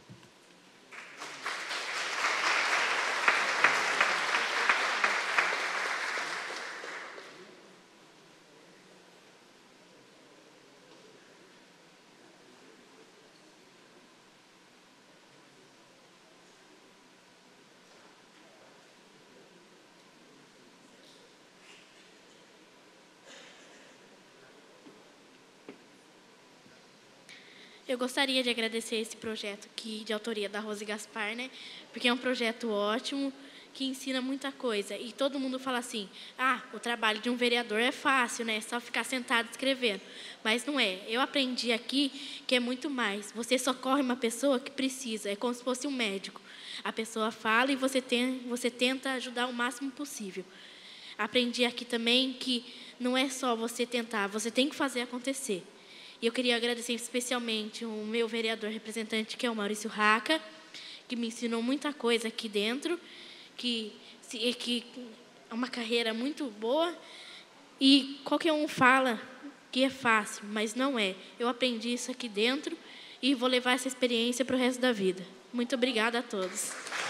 Eu gostaria de agradecer esse projeto aqui, de autoria da Rose Gaspar, né? Porque é um projeto ótimo, que ensina muita coisa. E todo mundo fala assim, ah, o trabalho de um vereador é fácil, né? É só ficar sentado escrevendo. Mas não é. Eu aprendi aqui que é muito mais. Você socorre uma pessoa que precisa, é como se fosse um médico. A pessoa fala e você, tem, você tenta ajudar o máximo possível. Aprendi aqui também que não é só você tentar, você tem que fazer acontecer. E eu queria agradecer especialmente o meu vereador representante, que é o Maurício Raca, que me ensinou muita coisa aqui dentro, que, que é uma carreira muito boa. E qualquer um fala que é fácil, mas não é. Eu aprendi isso aqui dentro e vou levar essa experiência para o resto da vida. Muito obrigada a todos.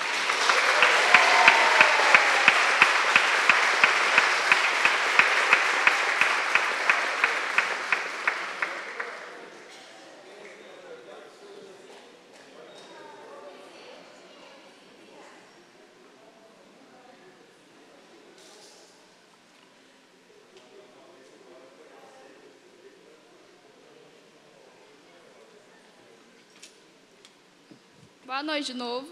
Boa noite de novo.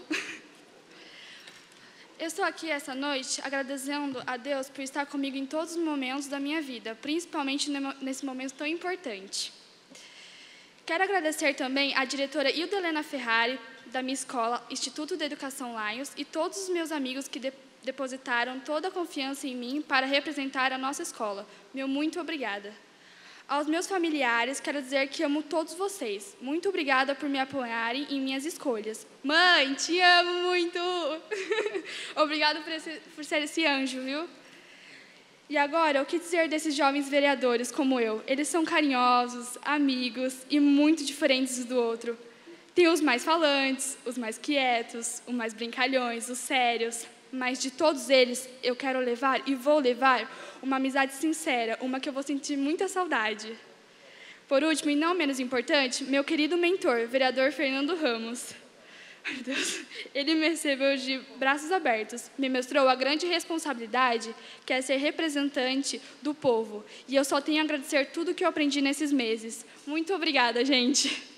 Eu estou aqui essa noite agradecendo a Deus por estar comigo em todos os momentos da minha vida, principalmente nesse momento tão importante. Quero agradecer também à diretora Hilda Helena Ferrari, da minha escola, Instituto de Educação Lions, e todos os meus amigos que de- depositaram toda a confiança em mim para representar a nossa escola. Meu muito obrigada. Aos meus familiares, quero dizer que amo todos vocês. Muito obrigada por me apoiarem em minhas escolhas. Mãe, te amo muito! Obrigada por, esse, por ser esse anjo, viu? E agora, o que dizer desses jovens vereadores como eu? Eles são carinhosos, amigos e muito diferentes um do outro. Tem os mais falantes, os mais quietos, os mais brincalhões, os sérios. Mas de todos eles, eu quero levar e vou levar uma amizade sincera, uma que eu vou sentir muita saudade. Por último, e não menos importante, meu querido mentor, vereador Fernando Ramos. Meu Deus, ele me recebeu de braços abertos, me mostrou a grande responsabilidade que é ser representante do povo. E eu só tenho a agradecer tudo o que eu aprendi nesses meses. Muito obrigada, gente.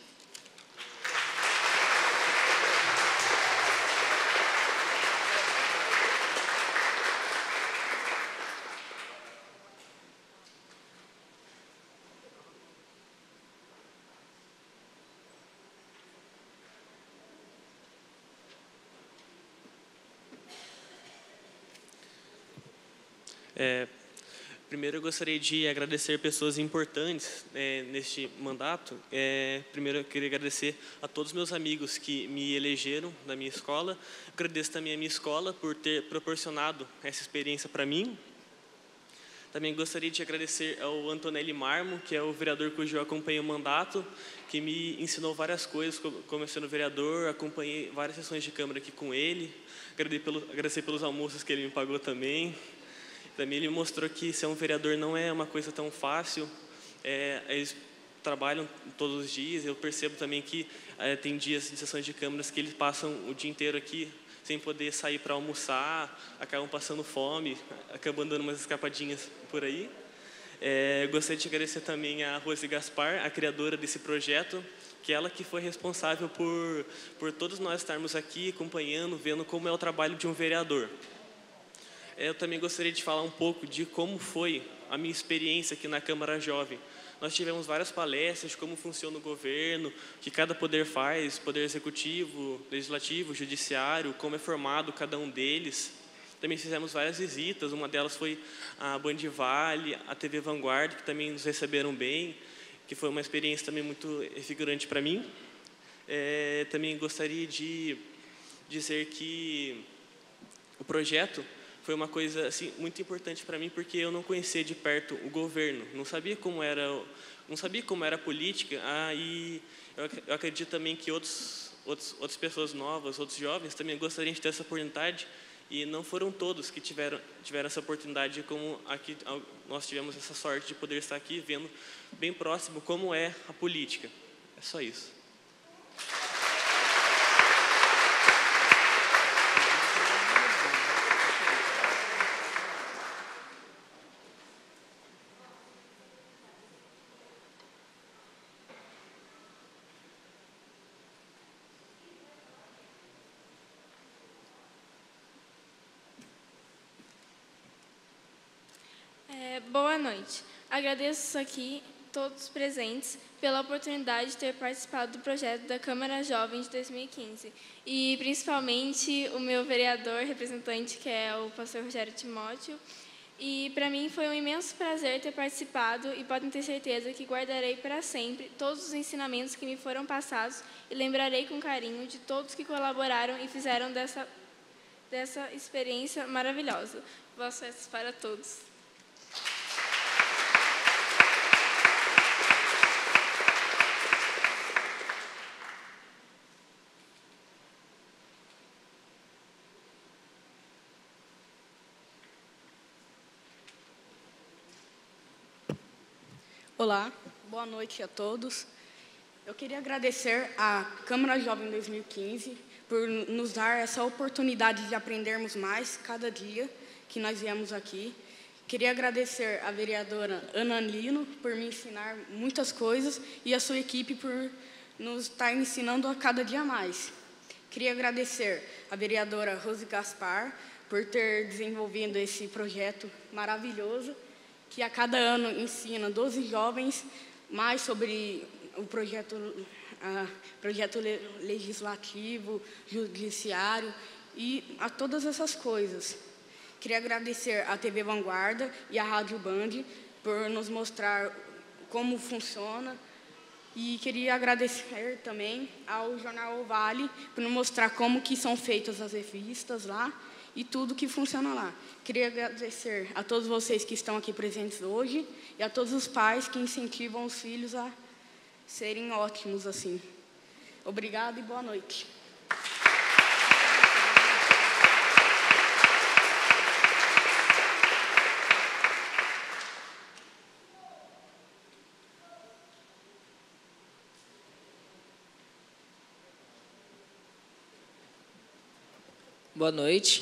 É, primeiro, eu gostaria de agradecer pessoas importantes é, neste mandato. É, primeiro, eu queria agradecer a todos os meus amigos que me elegeram na minha escola. Agradeço também a minha escola por ter proporcionado essa experiência para mim. Também gostaria de agradecer ao Antonelli Marmo, que é o vereador cujo eu acompanhei o mandato, que me ensinou várias coisas, como sendo vereador, acompanhei várias sessões de Câmara aqui com ele. Agradecer, pelo, agradecer pelos almoços que ele me pagou também. Também ele mostrou que ser um vereador não é uma coisa tão fácil. É, eles trabalham todos os dias. Eu percebo também que é, tem dias de sessões de câmaras que eles passam o dia inteiro aqui sem poder sair para almoçar, acabam passando fome, acabam dando umas escapadinhas por aí. É, gostaria de agradecer também a Rose Gaspar, a criadora desse projeto, que ela que foi responsável por, por todos nós estarmos aqui acompanhando, vendo como é o trabalho de um vereador. Eu também gostaria de falar um pouco de como foi a minha experiência aqui na Câmara Jovem. Nós tivemos várias palestras de como funciona o governo, o que cada poder faz, poder executivo, legislativo, judiciário, como é formado cada um deles. também fizemos várias visitas, uma delas foi a Band Vale, a T V Vanguarda, que também nos receberam bem, que foi uma experiência também muito revigorante para mim. É, também gostaria de dizer que o projeto foi uma coisa assim, muito importante para mim, porque eu não conhecia de perto o governo, não sabia como era, não sabia como era a política, ah, e eu, eu acredito também que outros, outros, outras pessoas novas, outros jovens também gostariam de ter essa oportunidade, e não foram todos que tiveram, tiveram essa oportunidade, como aqui nós tivemos essa sorte de poder estar aqui vendo bem próximo como é a política. É só isso. Boa noite. Agradeço aqui todos os presentes pela oportunidade de ter participado do projeto da Câmara Jovem de dois mil e quinze. E, principalmente, o meu vereador representante, que é o pastor Rogério Timóteo. E, para mim, foi um imenso prazer ter participado e podem ter certeza que guardarei para sempre todos os ensinamentos que me foram passados e lembrarei com carinho de todos que colaboraram e fizeram dessa, dessa experiência maravilhosa. Boas festas para todos. Olá, boa noite a todos. Eu queria agradecer à Câmara Jovem dois mil e quinze por nos dar essa oportunidade de aprendermos mais cada dia que nós viemos aqui. Queria agradecer à vereadora Ana Lino por me ensinar muitas coisas e a sua equipe por nos estar ensinando a cada dia mais. Queria agradecer à vereadora Rose Gaspar por ter desenvolvido esse projeto maravilhoso, que a cada ano ensina doze jovens mais sobre o projeto, uh, projeto legislativo, judiciário e a todas essas coisas. Queria agradecer à T V Vanguarda e à Rádio Band por nos mostrar como funciona, e queria agradecer também ao Jornal O Vale por nos mostrar como que são feitas as revistas lá e tudo que funciona lá. Queria agradecer a todos vocês que estão aqui presentes hoje e a todos os pais que incentivam os filhos a serem ótimos assim. Obrigada e boa noite. Boa noite.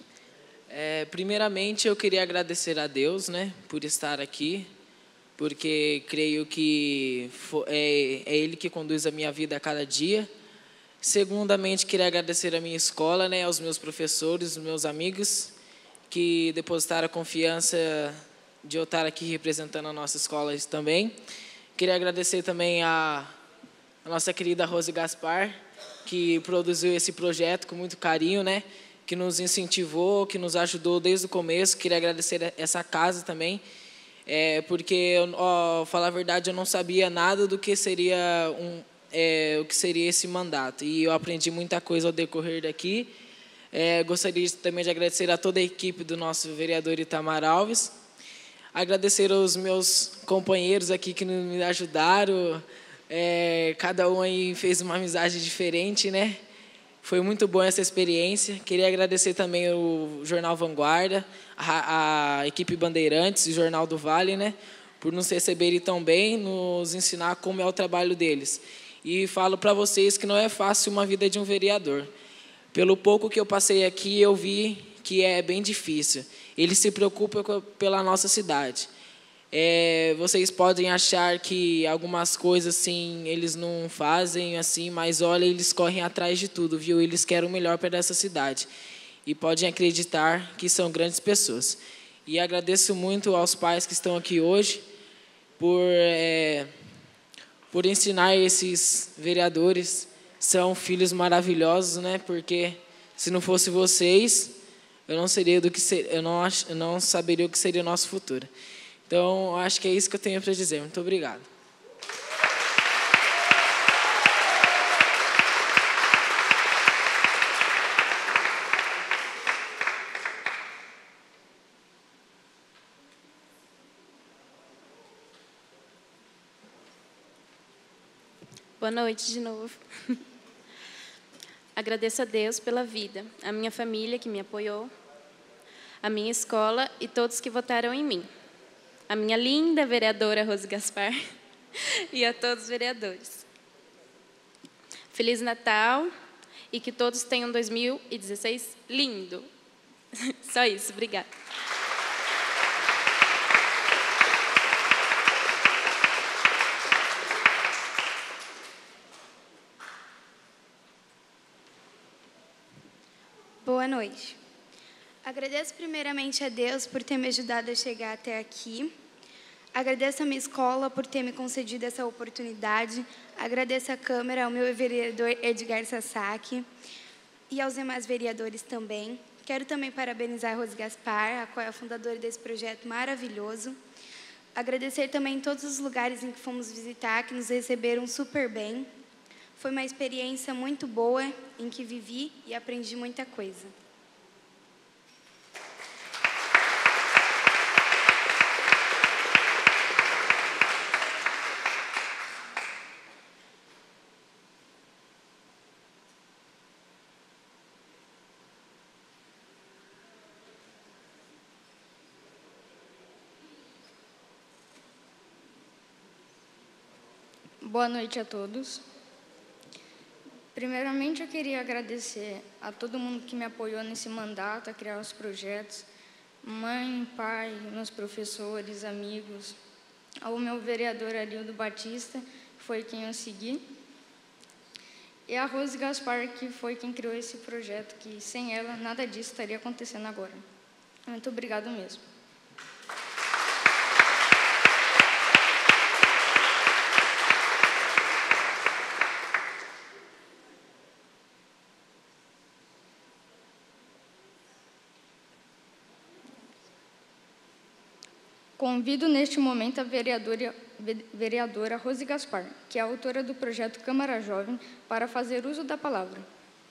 É, primeiramente, eu queria agradecer a Deus, né, por estar aqui, porque creio que é, é Ele que conduz a minha vida a cada dia. Segundamente, queria agradecer a minha escola, né, aos meus professores, aos meus amigos, que depositaram a confiança de eu estar aqui representando a nossa escola também. Queria agradecer também a, a nossa querida Rose Gaspar, que produziu esse projeto com muito carinho, né? Que nos incentivou, que nos ajudou desde o começo. Queria agradecer essa casa também, é, porque, ó, falar a verdade, eu não sabia nada do que seria, um, é, o que seria esse mandato. E eu aprendi muita coisa ao decorrer daqui. É, gostaria também de agradecer a toda a equipe do nosso vereador Itamar Alves. Agradecer aos meus companheiros aqui que me ajudaram. É, cada um aí fez uma amizade diferente, né? Foi muito boa essa experiência. Queria agradecer também o Jornal Vanguarda, a, a equipe Bandeirantes e o Jornal do Vale, né? Por nos receberem tão bem, nos ensinar como é o trabalho deles. E falo para vocês que não é fácil uma vida de um vereador. Pelo pouco que eu passei aqui, eu vi que é bem difícil. Ele se preocupa pela nossa cidade. É, vocês podem achar que algumas coisas assim eles não fazem assim, mas olha, eles correm atrás de tudo, viu? Eles querem o melhor para essa cidade e podem acreditar que são grandes pessoas. E agradeço muito aos pais que estão aqui hoje por é, por ensinar esses vereadores. São filhos maravilhosos, né? Porque se não fosse vocês, eu não seria do que ser, eu não ach, eu não saberia o que seria o nosso futuro. Então, acho que é isso que eu tenho para dizer. Muito obrigado. Boa noite de novo. Agradeço a Deus pela vida, a minha família que me apoiou, a minha escola e todos que votaram em mim, a minha linda vereadora Rose Gaspar e a todos os vereadores. Feliz Natal e que todos tenham dois mil e dezesseis lindo. Só isso, obrigada. Boa noite. Agradeço primeiramente a Deus por ter me ajudado a chegar até aqui. Agradeço a minha escola por ter me concedido essa oportunidade. Agradeço à Câmara, ao meu vereador Edgar Sasaki e aos demais vereadores também. Quero também parabenizar a Rose Gaspar, a qual é a fundadora desse projeto maravilhoso. Agradecer também todos os lugares em que fomos visitar, que nos receberam super bem. Foi uma experiência muito boa, em que vivi e aprendi muita coisa. Boa noite a todos. Primeiramente, eu queria agradecer a todo mundo que me apoiou nesse mandato, a criar os projetos, mãe, pai, meus professores, amigos, ao meu vereador Arildo Batista, que foi quem eu segui, e a Rose Gaspar, que foi quem criou esse projeto, que sem ela nada disso estaria acontecendo agora. Muito obrigado mesmo. Convido neste momento a vereadora, vereadora Rose Gaspar, que é a autora do projeto Câmara Jovem, para fazer uso da palavra.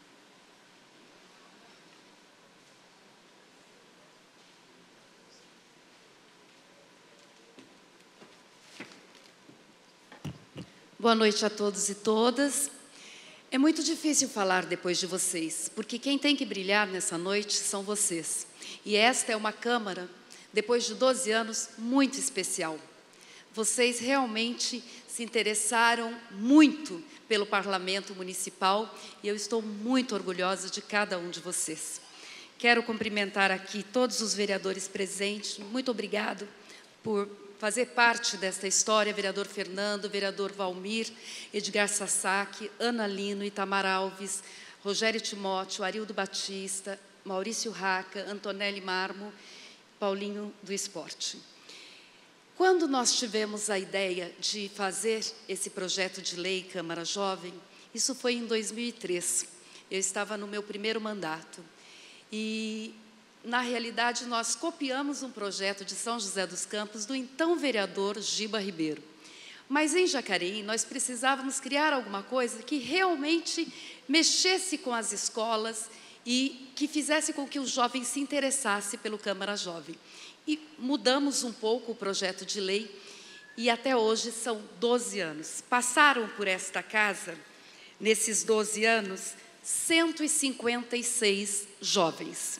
Boa noite a todos e todas. É muito difícil falar depois de vocês, porque quem tem que brilhar nessa noite são vocês. E esta é uma Câmara, depois de doze anos, muito especial. Vocês realmente se interessaram muito pelo Parlamento Municipal e eu estou muito orgulhosa de cada um de vocês. Quero cumprimentar aqui todos os vereadores presentes. Muito obrigado por fazer parte desta história, vereador Fernando, vereador Valmir, Edgar Sasaki, Ana Lino, Itamar Alves, Rogério Timóteo, Arildo Batista, Maurício Raca, Antonelli Marmo, Paulinho do Esporte. Quando nós tivemos a ideia de fazer esse projeto de lei Câmara Jovem, isso foi em dois mil e três. Eu estava no meu primeiro mandato. E, na realidade, nós copiamos um projeto de São José dos Campos do então vereador Giba Ribeiro. Mas, em Jacareí, nós precisávamos criar alguma coisa que realmente mexesse com as escolas e que fizesse com que os jovens se interessassem pelo Câmara Jovem. E mudamos um pouco o projeto de lei e até hoje são doze anos. Passaram por esta casa, nesses doze anos, cento e cinquenta e seis jovens.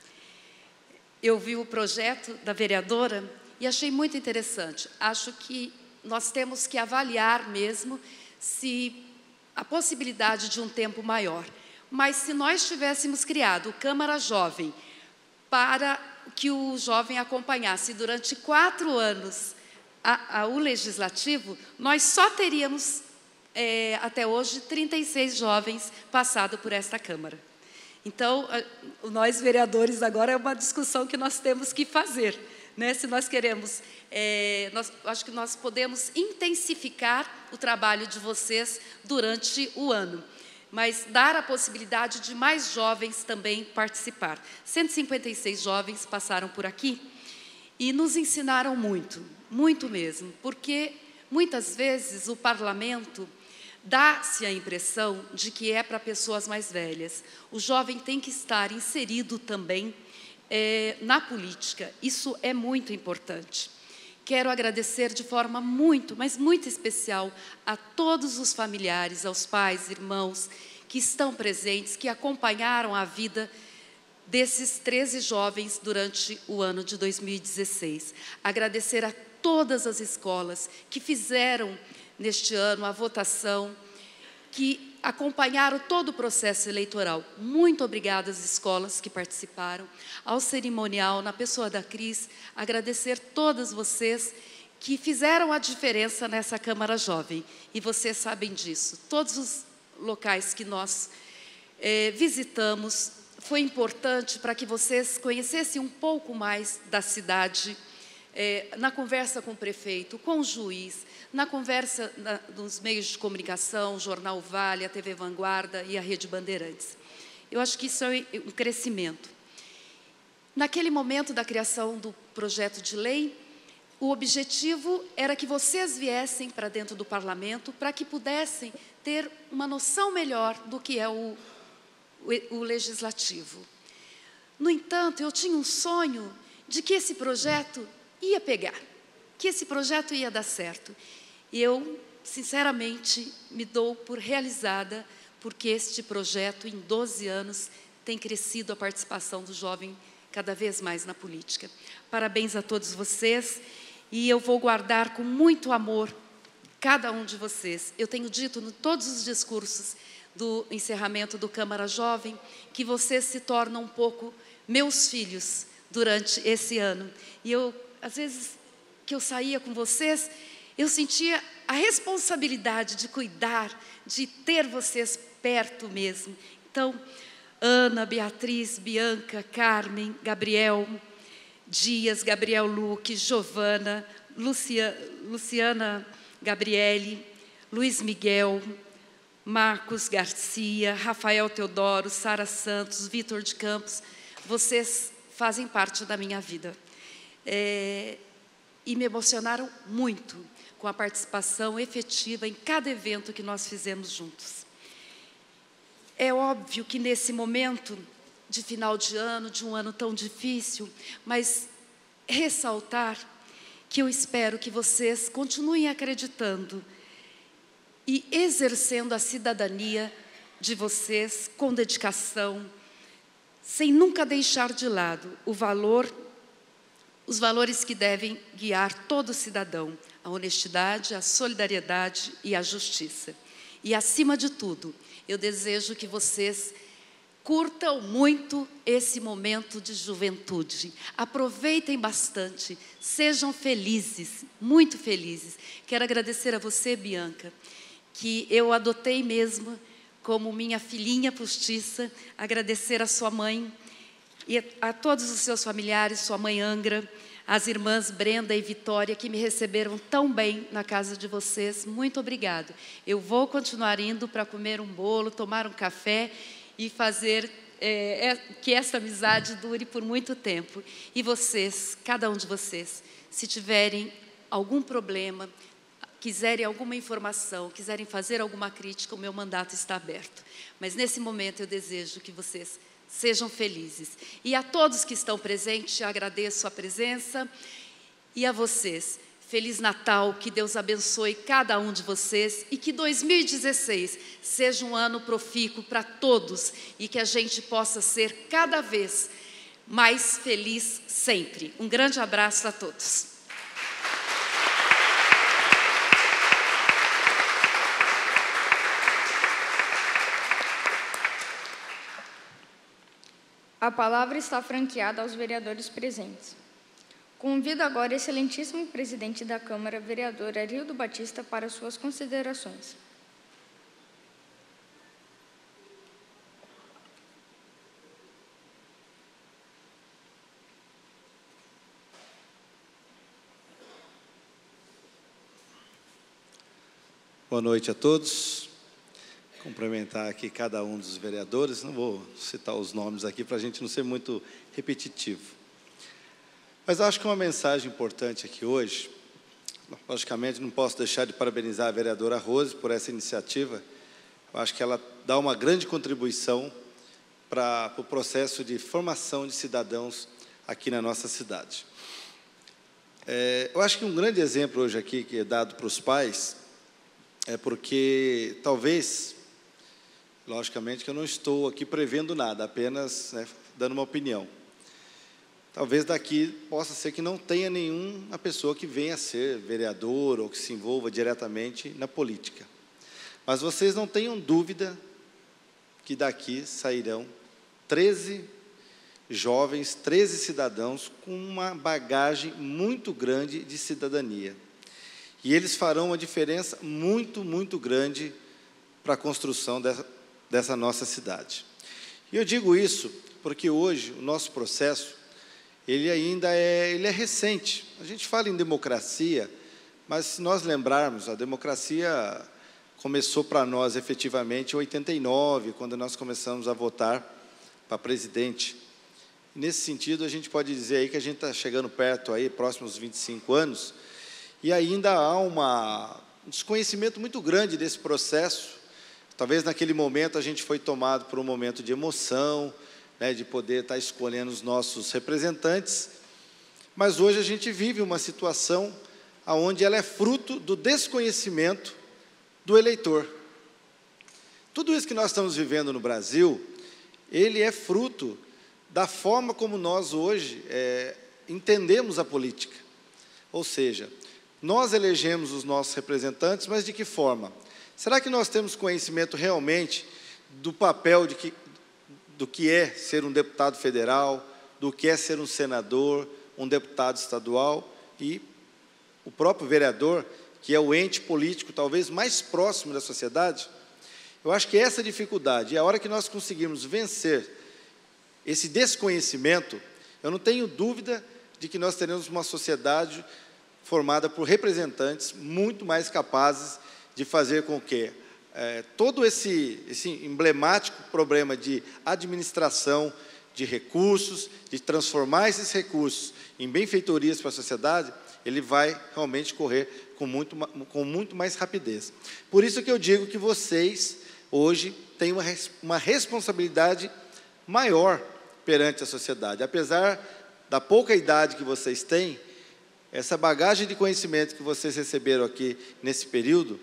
Eu vi o projeto da vereadora e achei muito interessante. Acho que nós temos que avaliar mesmo se a possibilidade de um tempo maior. Mas se nós tivéssemos criado o Câmara Jovem para que o jovem acompanhasse durante quatro anos a, a, o Legislativo, nós só teríamos, é, até hoje, trinta e seis jovens passado por esta Câmara. Então, a, nós vereadores agora é uma discussão que nós temos que fazer, né? Se nós queremos, é, nós, acho que nós podemos intensificar o trabalho de vocês durante o ano. mas dar a possibilidade de mais jovens também participar. cento e cinquenta e seis jovens passaram por aqui e nos ensinaram muito, muito mesmo, porque muitas vezes o parlamento dá-se a impressão de que é para pessoas mais velhas. O jovem tem que estar inserido também é, na política. Isso é muito importante. Quero agradecer de forma muito, mas muito especial a todos os familiares, aos pais, irmãos, que estão presentes, que acompanharam a vida desses treze jovens durante o ano de dois mil e dezesseis. Agradecer a todas as escolas que fizeram neste ano a votação, que acompanharam todo o processo eleitoral. Muito obrigada às escolas que participaram, ao cerimonial, na pessoa da Cris, agradecer todas vocês que fizeram a diferença nessa Câmara Jovem. E vocês sabem disso. Todos os locais que nós eh, visitamos, foi importante para que vocês conhecessem um pouco mais da cidade, é, na conversa com o prefeito, com o juiz, na conversa na, nos meios de comunicação, o Jornal Vale, a T V Vanguarda e a Rede Bandeirantes. Eu acho que isso é um crescimento. Naquele momento da criação do projeto de lei, o objetivo era que vocês viessem para dentro do parlamento para que pudessem ter uma noção melhor do que é o, o, o legislativo. No entanto, eu tinha um sonho de que esse projeto ia pegar, que esse projeto ia dar certo. E eu, sinceramente, me dou por realizada, porque este projeto, em doze anos, tem crescido a participação do jovem cada vez mais na política. Parabéns a todos vocês, e eu vou guardar com muito amor cada um de vocês. Eu tenho dito em todos os discursos do encerramento do Câmara Jovem que vocês se tornam um pouco meus filhos durante esse ano. E eu, às vezes que eu saía com vocês, eu sentia a responsabilidade de cuidar, de ter vocês perto mesmo. Então, Ana, Beatriz, Bianca, Carmen, Gabriel, Dias, Gabriel Luque, Giovana, Lucia, Luciana Gabriele, Luiz Miguel, Marcos Garcia, Rafael Teodoro, Sara Santos, Vitor de Campos, vocês fazem parte da minha vida. É, e me emocionaram muito com a participação efetiva em cada evento que nós fizemos juntos. É óbvio que nesse momento de final de ano, de um ano tão difícil, mas ressaltar que eu espero que vocês continuem acreditando e exercendo a cidadania de vocês com dedicação, sem nunca deixar de lado o valor, os valores que devem guiar todo cidadão, a honestidade, a solidariedade e a justiça. E, acima de tudo, eu desejo que vocês curtam muito esse momento de juventude. Aproveitem bastante, sejam felizes, muito felizes. Quero agradecer a você, Bianca, que eu adotei mesmo como minha filhinha postiça, agradecer a sua mãe e a todos os seus familiares, sua mãe Angra, as irmãs Brenda e Vitória, que me receberam tão bem na casa de vocês. Muito obrigado. Eu vou continuar indo para comer um bolo, tomar um café e fazer é, é, que esta amizade dure por muito tempo. E vocês, cada um de vocês, se tiverem algum problema, quiserem alguma informação, quiserem fazer alguma crítica, o meu mandato está aberto. Mas nesse momento eu desejo que vocês sejam felizes. E a todos que estão presentes, eu agradeço a presença. E a vocês, Feliz Natal, que Deus abençoe cada um de vocês e que dois mil e dezesseis seja um ano profícuo para todos e que a gente possa ser cada vez mais feliz sempre. Um grande abraço a todos. A palavra está franqueada aos vereadores presentes. Convido agora o excelentíssimo presidente da Câmara, vereador Arildo Batista, para suas considerações. Boa noite a todos. cumprimentar aqui cada um dos vereadores. Não vou citar os nomes aqui para a gente não ser muito repetitivo. Mas acho que uma mensagem importante aqui hoje, logicamente não posso deixar de parabenizar a vereadora Rose por essa iniciativa. Eu acho que ela dá uma grande contribuição para o processo de formação de cidadãos aqui na nossa cidade. É, eu acho que um grande exemplo hoje aqui que é dado para os pais é porque, talvez, logicamente que eu não estou aqui prevendo nada, apenas, né, dando uma opinião. Talvez daqui possa ser que não tenha nenhuma pessoa que venha a ser vereador ou que se envolva diretamente na política. Mas vocês não tenham dúvida que daqui sairão treze jovens, treze cidadãos com uma bagagem muito grande de cidadania. E eles farão uma diferença muito, muito grande para a construção dessa, dessa nossa cidade. E eu digo isso porque hoje o nosso processo, ele ainda é, ele é recente. A gente fala em democracia, mas se nós lembrarmos, a democracia começou para nós efetivamente em oitenta e nove, quando nós começamos a votar para presidente. Nesse sentido, a gente pode dizer aí que a gente está chegando perto, aí, próximos vinte e cinco anos, e ainda há uma, um desconhecimento muito grande desse processo. Talvez naquele momento a gente foi tomado por um momento de emoção, né, de poder estar escolhendo os nossos representantes, mas hoje a gente vive uma situação onde ela é fruto do desconhecimento do eleitor. Tudo isso que nós estamos vivendo no Brasil, ele é fruto da forma como nós hoje é, entendemos a política. Ou seja, nós elegemos os nossos representantes, mas de que forma? Será que nós temos conhecimento realmente do papel de que, do que é ser um deputado federal, do que é ser um senador, um deputado estadual e o próprio vereador, que é o ente político talvez mais próximo da sociedade? Eu acho que essa dificuldade, a hora que nós conseguirmos vencer esse desconhecimento, eu não tenho dúvida de que nós teremos uma sociedade formada por representantes muito mais capazes de fazer com que é, todo esse, esse emblemático problema de administração de recursos, de transformar esses recursos em benfeitorias para a sociedade, ele vai realmente correr com muito, com muito mais rapidez. Por isso que eu digo que vocês, hoje, têm uma, uma responsabilidade maior perante a sociedade. Apesar da pouca idade que vocês têm, essa bagagem de conhecimento que vocês receberam aqui nesse período,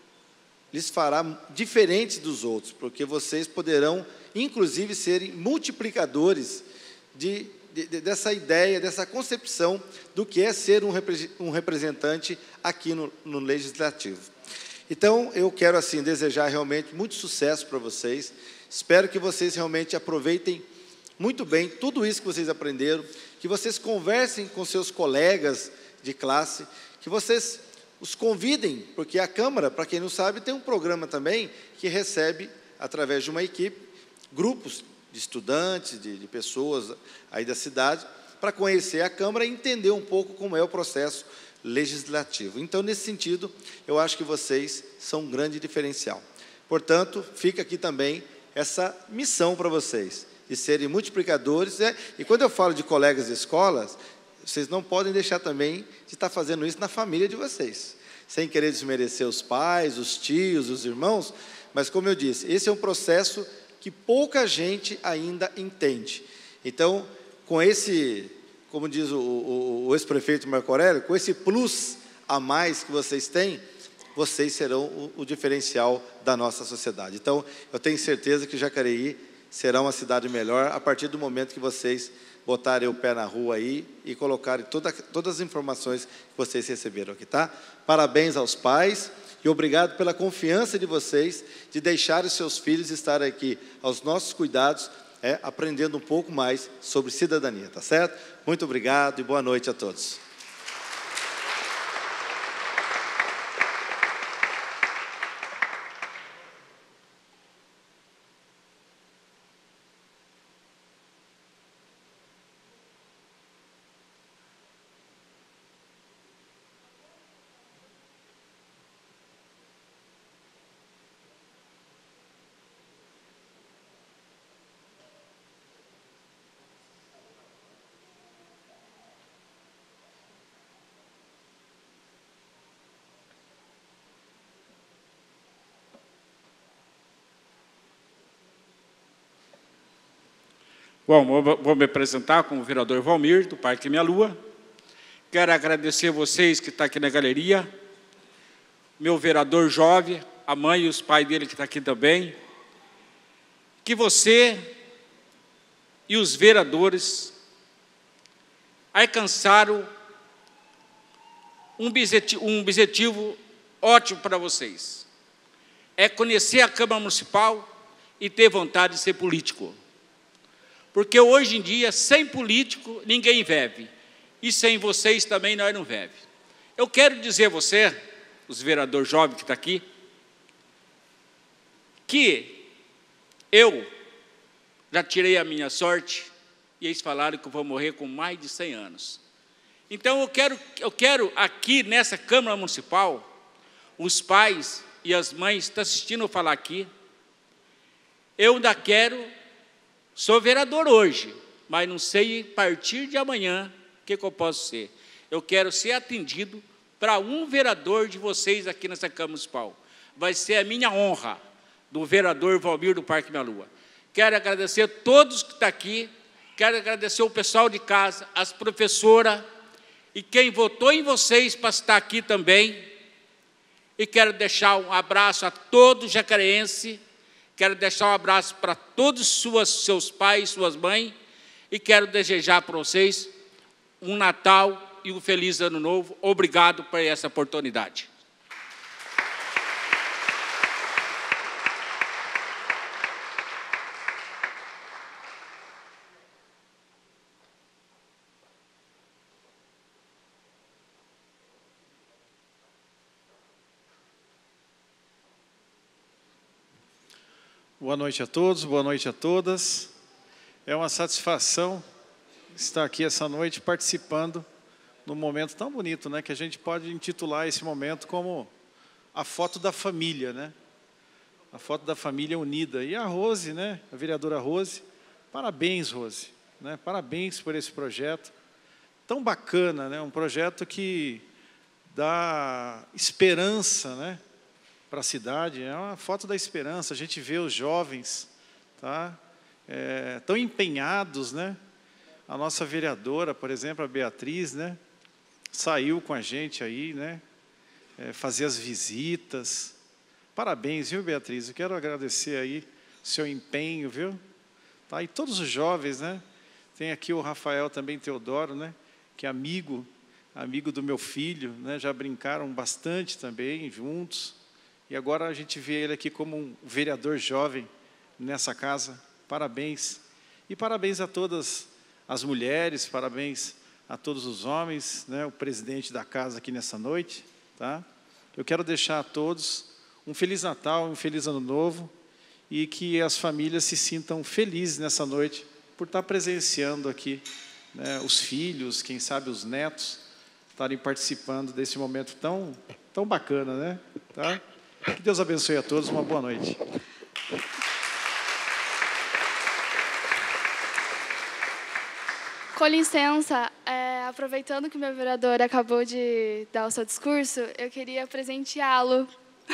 lhes fará diferentes dos outros, porque vocês poderão, inclusive, serem multiplicadores de, de, dessa ideia, dessa concepção do que é ser um, repre, um representante aqui no, no Legislativo. Então, eu quero, assim, desejar realmente muito sucesso para vocês. Espero que vocês realmente aproveitem muito bem tudo isso que vocês aprenderam, que vocês conversem com seus colegas de classe, que vocês os convidem, porque a Câmara, para quem não sabe, tem um programa também que recebe, através de uma equipe, grupos de estudantes, de, de pessoas aí da cidade, para conhecer a Câmara e entender um pouco como é o processo legislativo. Então, nesse sentido, eu acho que vocês são um grande diferencial. Portanto, fica aqui também essa missão para vocês, de serem multiplicadores, né? E quando eu falo de colegas de escolas, vocês não podem deixar também de estar fazendo isso na família de vocês, sem querer desmerecer os pais, os tios, os irmãos, mas, como eu disse, esse é um processo que pouca gente ainda entende. Então, com esse, como diz o, o, o ex-prefeito Marco Aurélio, com esse plus a mais que vocês têm, vocês serão o, o diferencial da nossa sociedade. Então, eu tenho certeza que Jacareí será uma cidade melhor a partir do momento que vocês botarem o pé na rua aí e colocarem toda, todas as informações que vocês receberam aqui, tá? Parabéns aos pais e obrigado pela confiança de vocês de deixar os seus filhos estarem aqui aos nossos cuidados, é, aprendendo um pouco mais sobre cidadania, tá certo? Muito obrigado e boa noite a todos. Bom, vou me apresentar como vereador Valmir, do Parque Minha Lua. Quero agradecer vocês que estão aqui na galeria, meu vereador jovem, a mãe e os pais dele que estão aqui também. Que você e os vereadores alcançaram um objetivo, um objetivo ótimo para vocês. É conhecer a Câmara Municipal e ter vontade de ser político. Porque hoje em dia, sem político, ninguém vive. E sem vocês também nós não vivemos. Eu quero dizer a você, os vereadores jovens que estão aqui, que eu já tirei a minha sorte e eles falaram que eu vou morrer com mais de cem anos. Então, eu quero, eu quero aqui nessa Câmara Municipal, os pais e as mães que estão assistindo eu falar aqui, eu ainda quero, sou vereador hoje, mas não sei a partir de amanhã o que, que eu posso ser. Eu quero ser atendido para um vereador de vocês aqui nessa Câmara Municipal. Vai ser a minha honra, do vereador Valmir do Parque Minha Lua. Quero agradecer a todos que estão aqui, quero agradecer o pessoal de casa, as professoras, e quem votou em vocês para estar aqui também. E quero deixar um abraço a todos jacareenses, quero deixar um abraço para todos suas, seus pais, suas mães, e quero desejar para vocês um Natal e um feliz Ano Novo. Obrigado por essa oportunidade. Boa noite a todos, boa noite a todas. É uma satisfação estar aqui essa noite participando num momento tão bonito, né, que a gente pode intitular esse momento como a foto da família, né? A foto da família unida. E a Rose, né, a vereadora Rose, parabéns, Rose, né? Parabéns por esse projeto tão bacana, né? Um projeto que dá esperança, né, para a cidade. É uma foto da esperança. A gente vê os jovens, tá, é, tão empenhados, né? A nossa vereadora, por exemplo, a Beatriz, né, saiu com a gente aí, né, é, fazer as visitas. Parabéns, viu, Beatriz? Eu quero agradecer aí o seu empenho, viu? Tá? E todos os jovens, né? Tem aqui o Rafael também, Teodoro, né, que é amigo, amigo do meu filho, né? Já brincaram bastante também juntos. E agora a gente vê ele aqui como um vereador jovem nessa casa. Parabéns. E parabéns a todas as mulheres, parabéns a todos os homens, né, o presidente da casa aqui nessa noite. Tá? Eu quero deixar a todos um Feliz Natal, um Feliz Ano Novo, e que as famílias se sintam felizes nessa noite por estar presenciando aqui, né, os filhos, quem sabe os netos, estarem participando desse momento tão, tão bacana, né? Tá? Que Deus abençoe a todos, uma boa noite. Com licença, é, aproveitando que o meu vereador acabou de dar o seu discurso, eu queria presenteá-lo.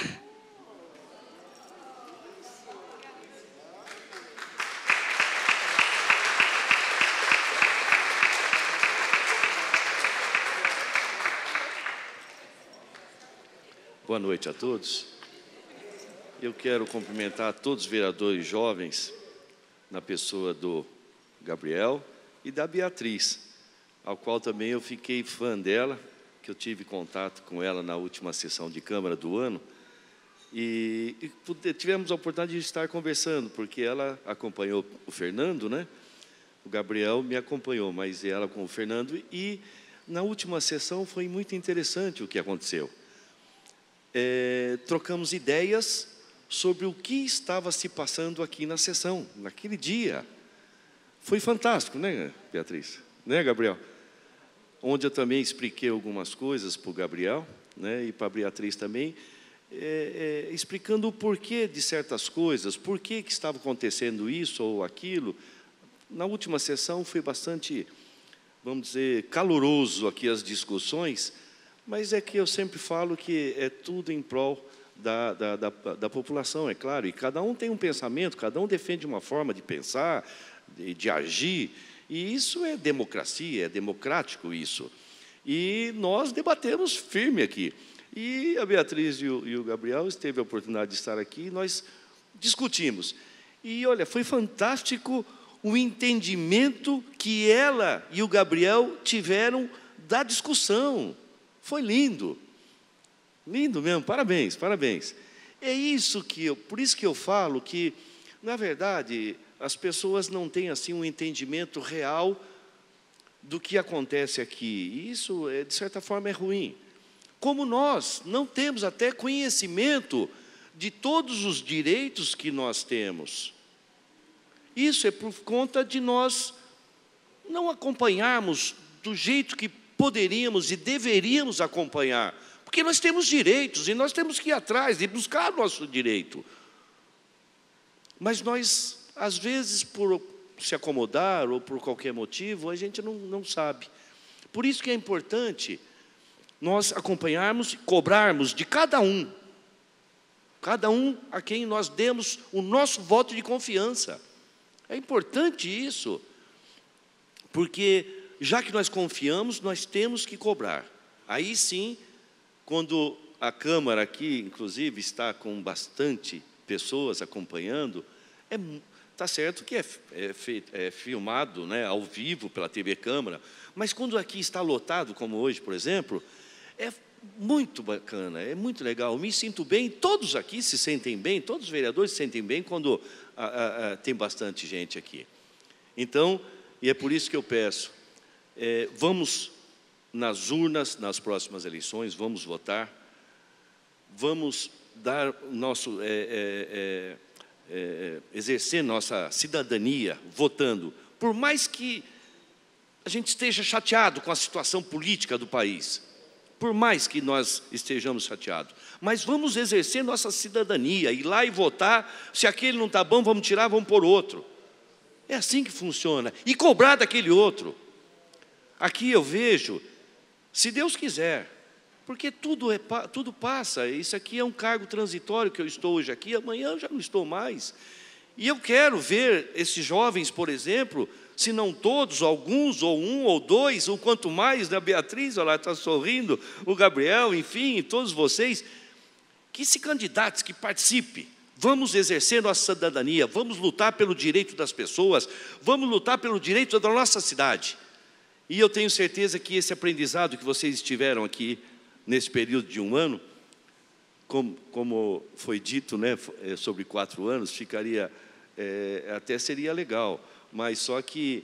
Boa noite a todos. Eu quero cumprimentar todos os vereadores jovens, na pessoa do Gabriel e da Beatriz, ao qual também eu fiquei fã dela, que eu tive contato com ela na última sessão de Câmara do ano, e, e tivemos a oportunidade de estar conversando, porque ela acompanhou o Fernando, né? O Gabriel me acompanhou, mas ela com o Fernando, e na última sessão foi muito interessante o que aconteceu. É, trocamos ideias sobre o que estava se passando aqui na sessão, naquele dia. Foi fantástico, né, Beatriz? Né, Gabriel? Onde eu também expliquei algumas coisas para o Gabriel, né, e para a Beatriz também, é, é, explicando o porquê de certas coisas, por que que estava acontecendo isso ou aquilo. Na última sessão foi bastante, vamos dizer, caloroso aqui as discussões, mas é que eu sempre falo que é tudo em prol da, da, da, da população, é claro, e cada um tem um pensamento, cada um defende uma forma de pensar, de, de agir, e isso é democracia, é democrático isso. E nós debatemos firme aqui. E a Beatriz e o, e o Gabriel teve a oportunidade de estar aqui, e nós discutimos. E, olha, foi fantástico o entendimento que ela e o Gabriel tiveram da discussão. Foi lindo. Lindo mesmo, parabéns, parabéns. É isso que eu, por isso que eu falo que, na verdade, as pessoas não têm assim um entendimento real do que acontece aqui. E isso, de certa forma, é ruim. Como nós não temos até conhecimento de todos os direitos que nós temos. Isso é por conta de nós não acompanharmos do jeito que poderíamos e deveríamos acompanhar. Porque nós temos direitos e nós temos que ir atrás e buscar o nosso direito. Mas nós, às vezes, por se acomodar ou por qualquer motivo, a gente não, não sabe. Por isso que é importante nós acompanharmos e cobrarmos de cada um, cada um a quem nós demos o nosso voto de confiança. É importante isso, porque já que nós confiamos, nós temos que cobrar. Aí sim, quando a Câmara aqui, inclusive, está com bastante pessoas acompanhando, é, tá certo que é, é, feito, é filmado, né, ao vivo pela T V Câmara, mas quando aqui está lotado, como hoje, por exemplo, é muito bacana, é muito legal. Eu me sinto bem, todos aqui se sentem bem, todos os vereadores se sentem bem quando a, a, a, tem bastante gente aqui. Então, e é por isso que eu peço, é, vamos nas urnas, nas próximas eleições, vamos votar, vamos dar nosso, é, é, é, é, exercer nossa cidadania votando, por mais que a gente esteja chateado com a situação política do país, por mais que nós estejamos chateados, mas vamos exercer nossa cidadania, ir lá e votar, se aquele não está bom, vamos tirar, vamos pôr outro. É assim que funciona, e cobrar daquele outro. Aqui eu vejo, se Deus quiser, porque tudo, é, tudo passa, isso aqui é um cargo transitório que eu estou hoje aqui, amanhã eu já não estou mais. E eu quero ver esses jovens, por exemplo, se não todos, alguns, ou um, ou dois, ou quanto mais, né? A Beatriz, olha lá, está sorrindo, o Gabriel, enfim, todos vocês, que se candidatem, que participem. Vamos exercer nossa cidadania, vamos lutar pelo direito das pessoas, vamos lutar pelo direito da nossa cidade. E eu tenho certeza que esse aprendizado que vocês tiveram aqui, nesse período de um ano, como, como foi dito, né, sobre quatro anos, ficaria, é, até seria legal, mas só que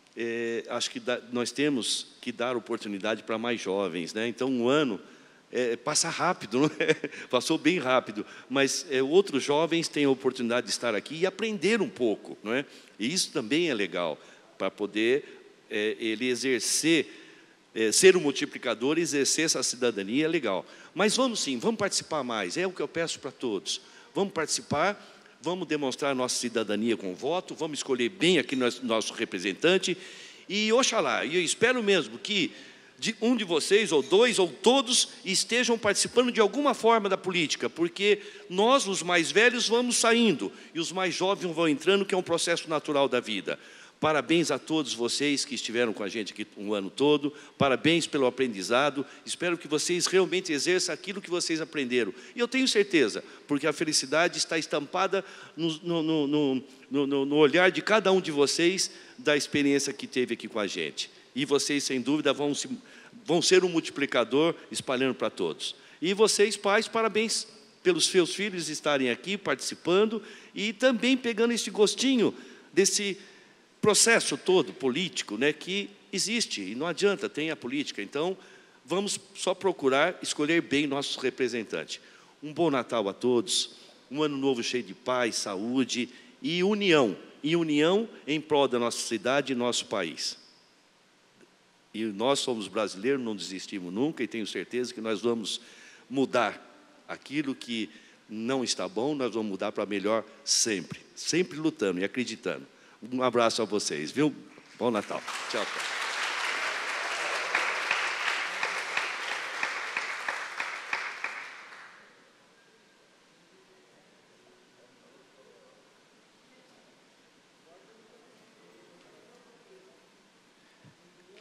é, acho que dá, nós temos que dar oportunidade para mais jovens, né? Então, um ano é, passa rápido, não é? Passou bem rápido, mas é, outros jovens têm a oportunidade de estar aqui e aprender um pouco, não é? E isso também é legal, para poder é, ele exercer, é, ser um multiplicador e exercer essa cidadania é legal. Mas vamos sim, vamos participar mais, é o que eu peço para todos. Vamos participar, vamos demonstrar nossa cidadania com voto, vamos escolher bem aqui nosso, nosso representante, e oxalá, e eu espero mesmo que de um de vocês, ou dois, ou todos, estejam participando de alguma forma da política, porque nós, os mais velhos, vamos saindo, e os mais jovens vão entrando, que é um processo natural da vida. Parabéns a todos vocês que estiveram com a gente aqui um ano todo, parabéns pelo aprendizado, espero que vocês realmente exerçam aquilo que vocês aprenderam. E eu tenho certeza, porque a felicidade está estampada no, no, no, no, no olhar de cada um de vocês, da experiência que teve aqui com a gente. E vocês, sem dúvida, vão, se, vão ser um multiplicador espalhando para todos. E vocês, pais, parabéns pelos seus filhos estarem aqui participando e também pegando esse gostinho desse processo todo político, né, que existe, e não adianta, tem a política. Então, vamos só procurar escolher bem nossos representantes. Um bom Natal a todos, um ano novo cheio de paz, saúde e união, e união em prol da nossa cidade e nosso país. E nós somos brasileiros, não desistimos nunca, e tenho certeza que nós vamos mudar aquilo que não está bom, nós vamos mudar para melhor sempre, sempre lutando e acreditando. Um abraço a vocês, viu? Bom Natal. Tchau, tchau.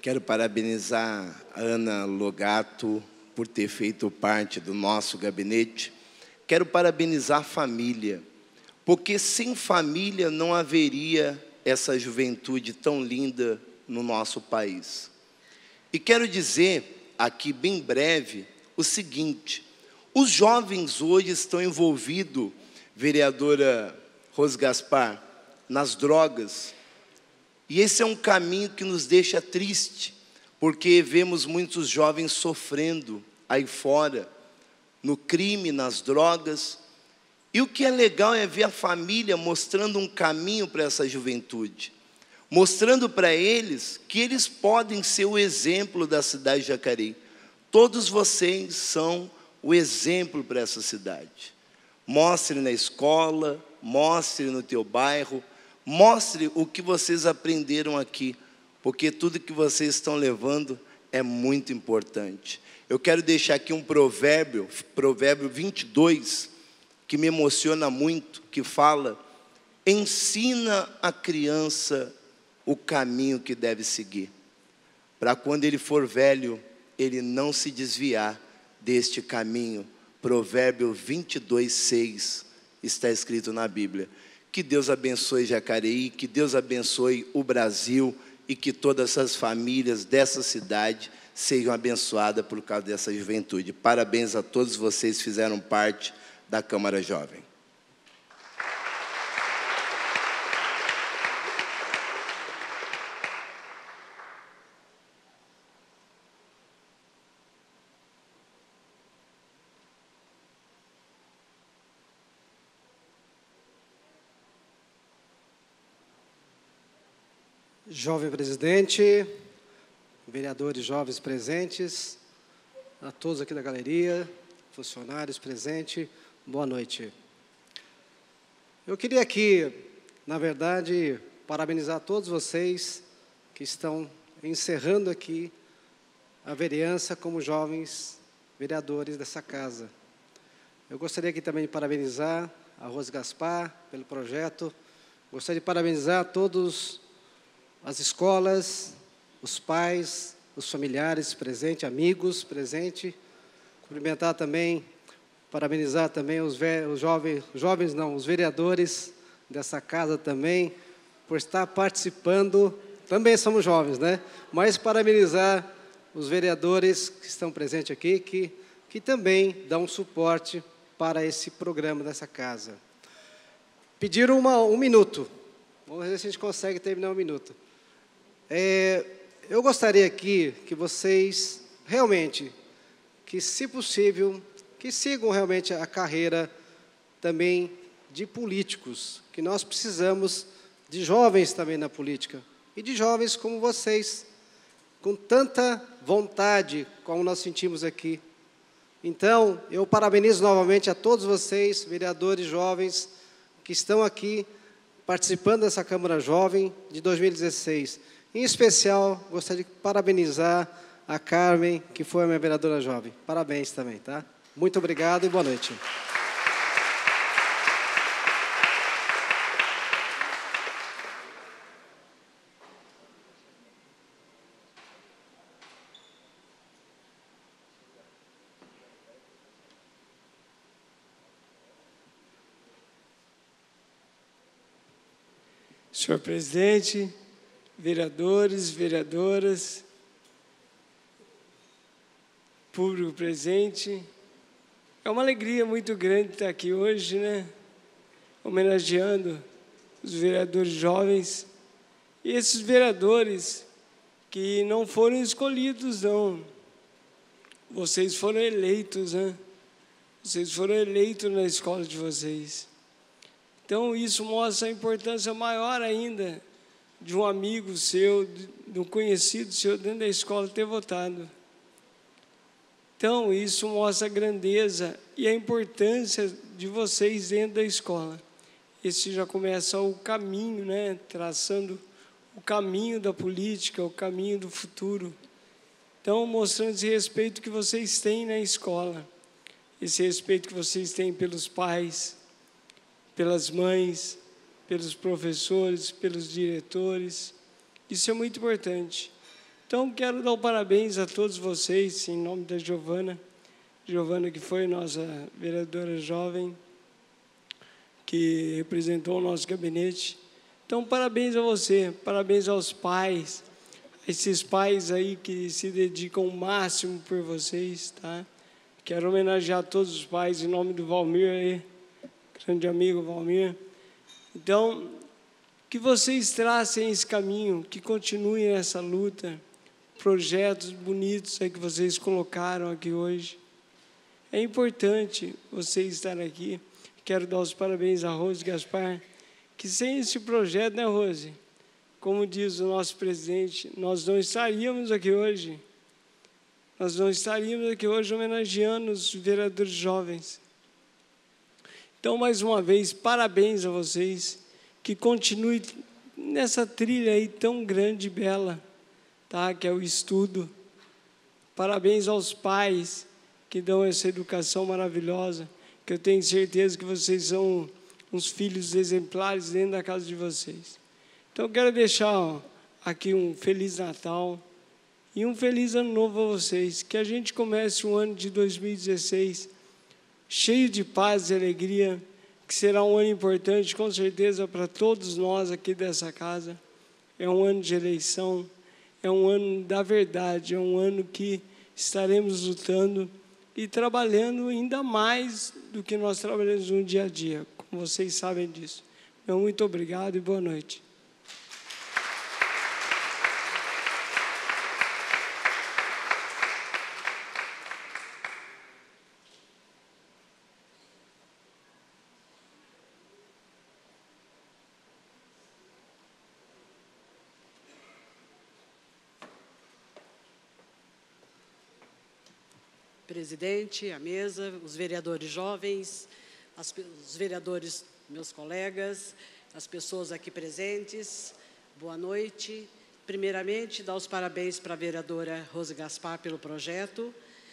Quero parabenizar a Ana Logato por ter feito parte do nosso gabinete. Quero parabenizar a família, porque sem família não haveria essa juventude tão linda no nosso país. E quero dizer aqui bem breve o seguinte: os jovens hoje estão envolvidos, vereadora Rose Gaspar, nas drogas. E esse é um caminho que nos deixa triste, porque vemos muitos jovens sofrendo aí fora, no crime, nas drogas. E o que é legal é ver a família mostrando um caminho para essa juventude, mostrando para eles que eles podem ser o exemplo da cidade de Jacareí. Todos vocês são o exemplo para essa cidade. Mostre na escola, mostre no teu bairro, mostre o que vocês aprenderam aqui, porque tudo que vocês estão levando é muito importante. Eu quero deixar aqui um provérbio, provérbio vinte e dois, que me emociona muito, que fala: ensina a criança o caminho que deve seguir, para quando ele for velho, ele não se desviar deste caminho. Provérbio vinte e dois, seis, está escrito na Bíblia. Que Deus abençoe Jacareí, que Deus abençoe o Brasil e que todas as famílias dessa cidade sejam abençoadas por causa dessa juventude. Parabéns a todos vocês que fizeram parte da Câmara Jovem. Jovem presidente, vereadores jovens presentes, a todos aqui da galeria, funcionários presentes, boa noite. Eu queria aqui, na verdade, parabenizar todos vocês que estão encerrando aqui a vereança como jovens vereadores dessa casa. Eu gostaria aqui também de parabenizar a Rose Gaspar pelo projeto, gostaria de parabenizar todos as escolas, os pais, os familiares presentes, amigos presentes. Cumprimentar também, parabenizar também os, os jovens, jovens não, os vereadores dessa casa também, por estar participando. Também somos jovens, né? Mas parabenizar os vereadores que estão presentes aqui, que, que também dão suporte para esse programa dessa casa. Pediram uma, um minuto. Vamos ver se a gente consegue terminar um minuto. É, eu gostaria aqui que vocês, realmente, que se possível, que sigam realmente a carreira também de políticos, que nós precisamos de jovens também na política, e de jovens como vocês, com tanta vontade como nós sentimos aqui. Então, eu parabenizo novamente a todos vocês, vereadores jovens, que estão aqui participando dessa Câmara Jovem de dois mil e dezesseis. Em especial, gostaria de parabenizar a Carmen, que foi a minha vereadora jovem. Parabéns também, tá? Muito obrigado e boa noite. Senhor presidente, vereadores, vereadoras, público presente, é uma alegria muito grande estar aqui hoje, né? Homenageando os vereadores jovens e esses vereadores que não foram escolhidos, não. Vocês foram eleitos, né? Vocês foram eleitos na escola de vocês. Então, isso mostra a importância maior ainda de um amigo seu, de um conhecido seu dentro da escola ter votado. Então, isso mostra a grandeza e a importância de vocês dentro da escola. Esse já começa o caminho, né? Traçando o caminho da política, o caminho do futuro. Então, mostrando esse respeito que vocês têm na escola, esse respeito que vocês têm pelos pais, pelas mães, pelos professores, pelos diretores. Isso é muito importante. Então, quero dar o parabéns a todos vocês, em nome da Giovana, Giovana que foi nossa vereadora jovem, que representou o nosso gabinete. Então, parabéns a você, parabéns aos pais, esses pais aí que se dedicam o máximo por vocês, tá? Quero homenagear todos os pais em nome do Valmir aí, grande amigo Valmir. Então, que vocês tracem esse caminho, que continuem essa luta, projetos bonitos aí que vocês colocaram aqui hoje. É importante vocês estarem aqui. Quero dar os parabéns a Rose Gaspar, que sem esse projeto, né, Rose? Como diz o nosso presidente, nós não estaríamos aqui hoje. Nós não estaríamos aqui hoje homenageando os vereadores jovens. Então, mais uma vez, parabéns a vocês, que continue nessa trilha aí tão grande e bela, tá? Que é o estudo. Parabéns aos pais que dão essa educação maravilhosa, que eu tenho certeza que vocês são uns filhos exemplares dentro da casa de vocês. Então, eu quero deixar ó, aqui um Feliz Natal e um Feliz Ano Novo a vocês. Que a gente comece o ano de dois mil e dezesseis cheio de paz e alegria, que será um ano importante, com certeza, para todos nós aqui dessa casa. É um ano de eleição, é um ano da verdade, é um ano que estaremos lutando e trabalhando ainda mais do que nós trabalhamos no dia a dia, como vocês sabem disso. Meu muito obrigado e boa noite. Presidente, a mesa, os vereadores jovens, as, os vereadores, meus colegas, as pessoas aqui presentes, boa noite. Primeiramente, dar os parabéns para a vereadora Rose Gaspar pelo projeto,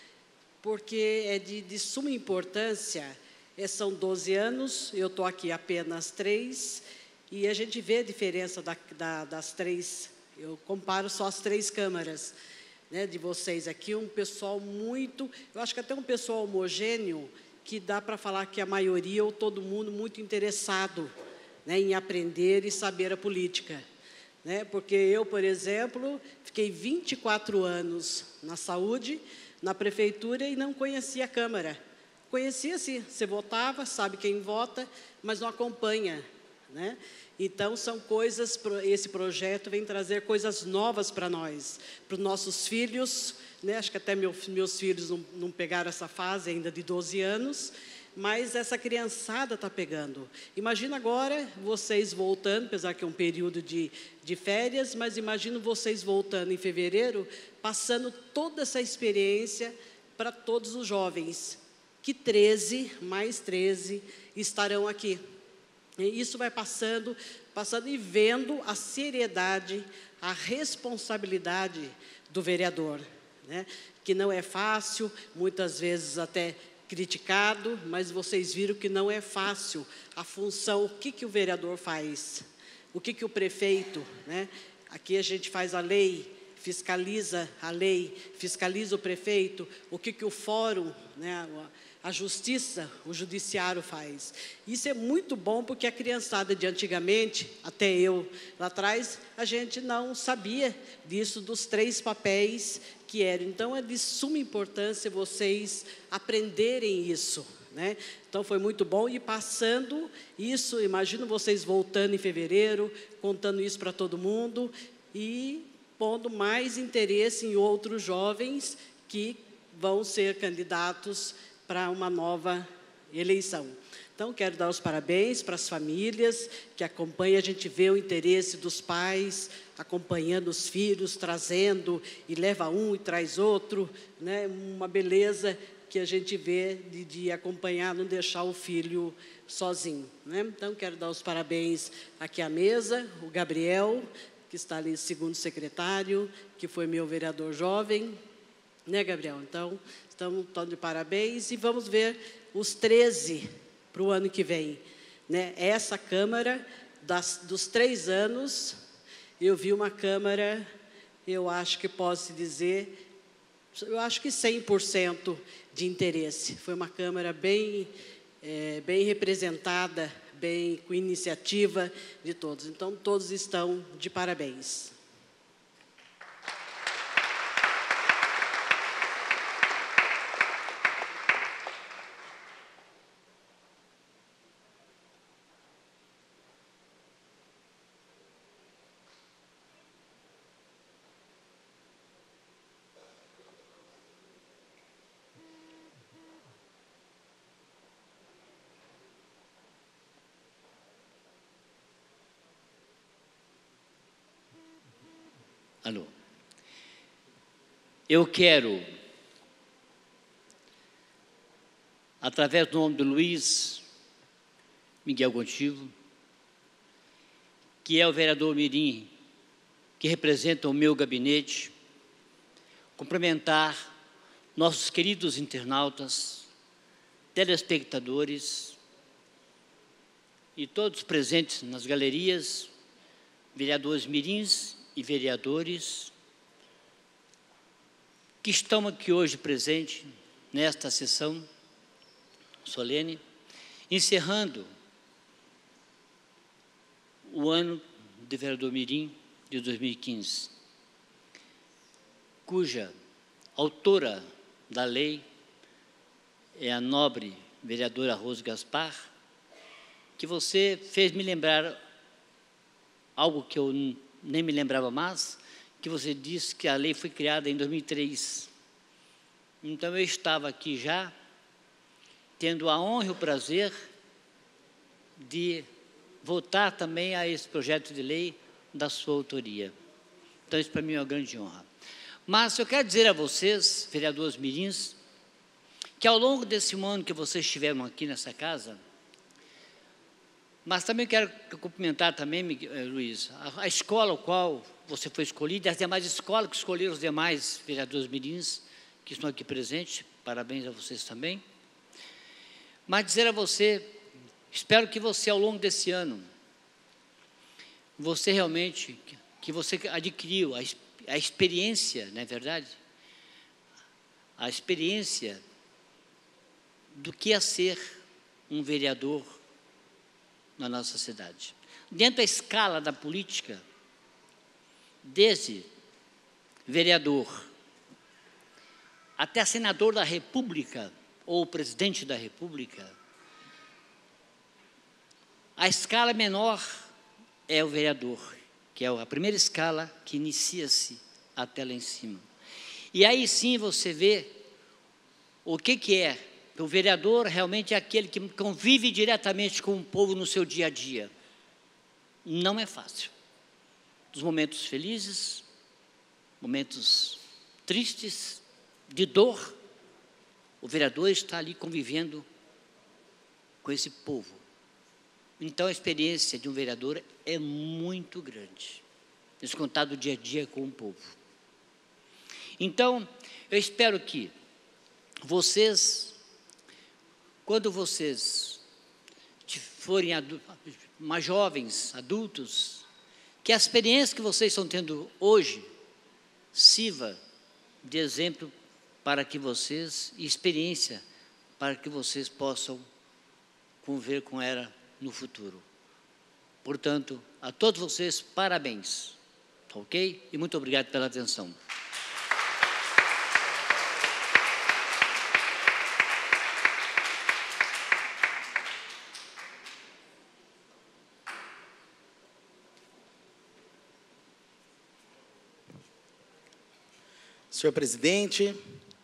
porque é de, de suma importância. São doze anos, eu estou aqui apenas três, e a gente vê a diferença da, da, das três, eu comparo só as três câmaras, né, de vocês aqui, um pessoal muito, eu acho que até um pessoal homogêneo, que dá para falar que a maioria ou todo mundo muito interessado, né, em aprender e saber a política. Né, porque eu, por exemplo, fiquei vinte e quatro anos na saúde, na prefeitura, e não conhecia a Câmara. Conhecia, sim, você votava, sabe quem vota, mas não acompanha. Né? Então, são coisas, esse projeto vem trazer coisas novas para nós, para os nossos filhos, né? Acho que até meu, meus filhos não, não pegaram essa fase ainda de doze anos, mas essa criançada está pegando. Imagina agora vocês voltando, apesar que é um período de, de férias, mas imagino vocês voltando em fevereiro, passando toda essa experiência para todos os jovens, que treze, mais treze, estarão aqui. E isso vai passando, passando e vendo a seriedade, a responsabilidade do vereador, né? Que não é fácil, muitas vezes até criticado, mas vocês viram que não é fácil a função, o que, que o vereador faz, o que, que o prefeito, né? Aqui a gente faz a lei, fiscaliza a lei, fiscaliza o prefeito, o que, que o fórum, né? A justiça, o judiciário faz. Isso é muito bom, porque a criançada de antigamente, até eu lá atrás, a gente não sabia disso, dos três papéis que eram. Então, é de suma importância vocês aprenderem isso. Né? Então, foi muito bom. E passando isso, imagino vocês voltando em fevereiro, contando isso para todo mundo e pondo mais interesse em outros jovens que vão ser candidatos para uma nova eleição. Então, quero dar os parabéns para as famílias que acompanham, a gente vê o interesse dos pais, acompanhando os filhos, trazendo, e leva um e traz outro, né? Uma beleza que a gente vê de, de acompanhar, não deixar o filho sozinho. Né? Então, quero dar os parabéns aqui à mesa, o Gabriel, que está ali, segundo secretário, que foi meu vereador jovem, né, Gabriel? Então, estamos todos de parabéns e vamos ver os treze para o ano que vem. Né? Essa Câmara, das, dos três anos, eu vi uma Câmara eu acho que posso dizer, eu acho que cem por cento de interesse. Foi uma Câmara bem, é, bem representada, bem com iniciativa de todos. Então, todos estão de parabéns. Alô. Eu quero, através do nome do Luiz Miguel Gontijo, que é o vereador mirim, que representa o meu gabinete, cumprimentar nossos queridos internautas, telespectadores e todos presentes nas galerias, vereadores mirins e vereadores que estão aqui hoje presentes nesta sessão solene, encerrando o ano de vereador mirim de dois mil e quinze, cuja autora da lei é a nobre vereadora Rose Gaspar, que você fez me lembrar algo que eu nem me lembrava mais, que você disse que a lei foi criada em dois mil e três. Então, eu estava aqui já, tendo a honra e o prazer de votar também a esse projeto de lei da sua autoria. Então, isso para mim é uma grande honra. Mas eu quero dizer a vocês, vereadores mirins, que ao longo desse ano que vocês estiveram aqui nessa casa, mas também quero cumprimentar também, Luiz, a, a escola ao qual você foi escolhido, e as demais escolas que escolheram os demais vereadores mirins que estão aqui presentes, parabéns a vocês também. Mas dizer a você, espero que você ao longo desse ano, você realmente, que você adquiriu a, a experiência, não é verdade? A experiência do que é ser um vereador na nossa cidade. Dentro da escala da política, desde vereador até senador da República ou presidente da República, a escala menor é o vereador, que é a primeira escala que inicia-se até lá em cima. E aí sim você vê o que que é. O vereador realmente é aquele que convive diretamente com o povo no seu dia a dia. Não é fácil. Dos momentos felizes, momentos tristes, de dor, o vereador está ali convivendo com esse povo. Então, a experiência de um vereador é muito grande, esse contato do dia a dia com o povo. Então, eu espero que vocês, quando vocês forem adultos, mais jovens, adultos, que a experiência que vocês estão tendo hoje sirva de exemplo para que vocês, e experiência para que vocês possam conviver com ela no futuro. Portanto, a todos vocês, parabéns, ok? E muito obrigado pela atenção. Senhor presidente,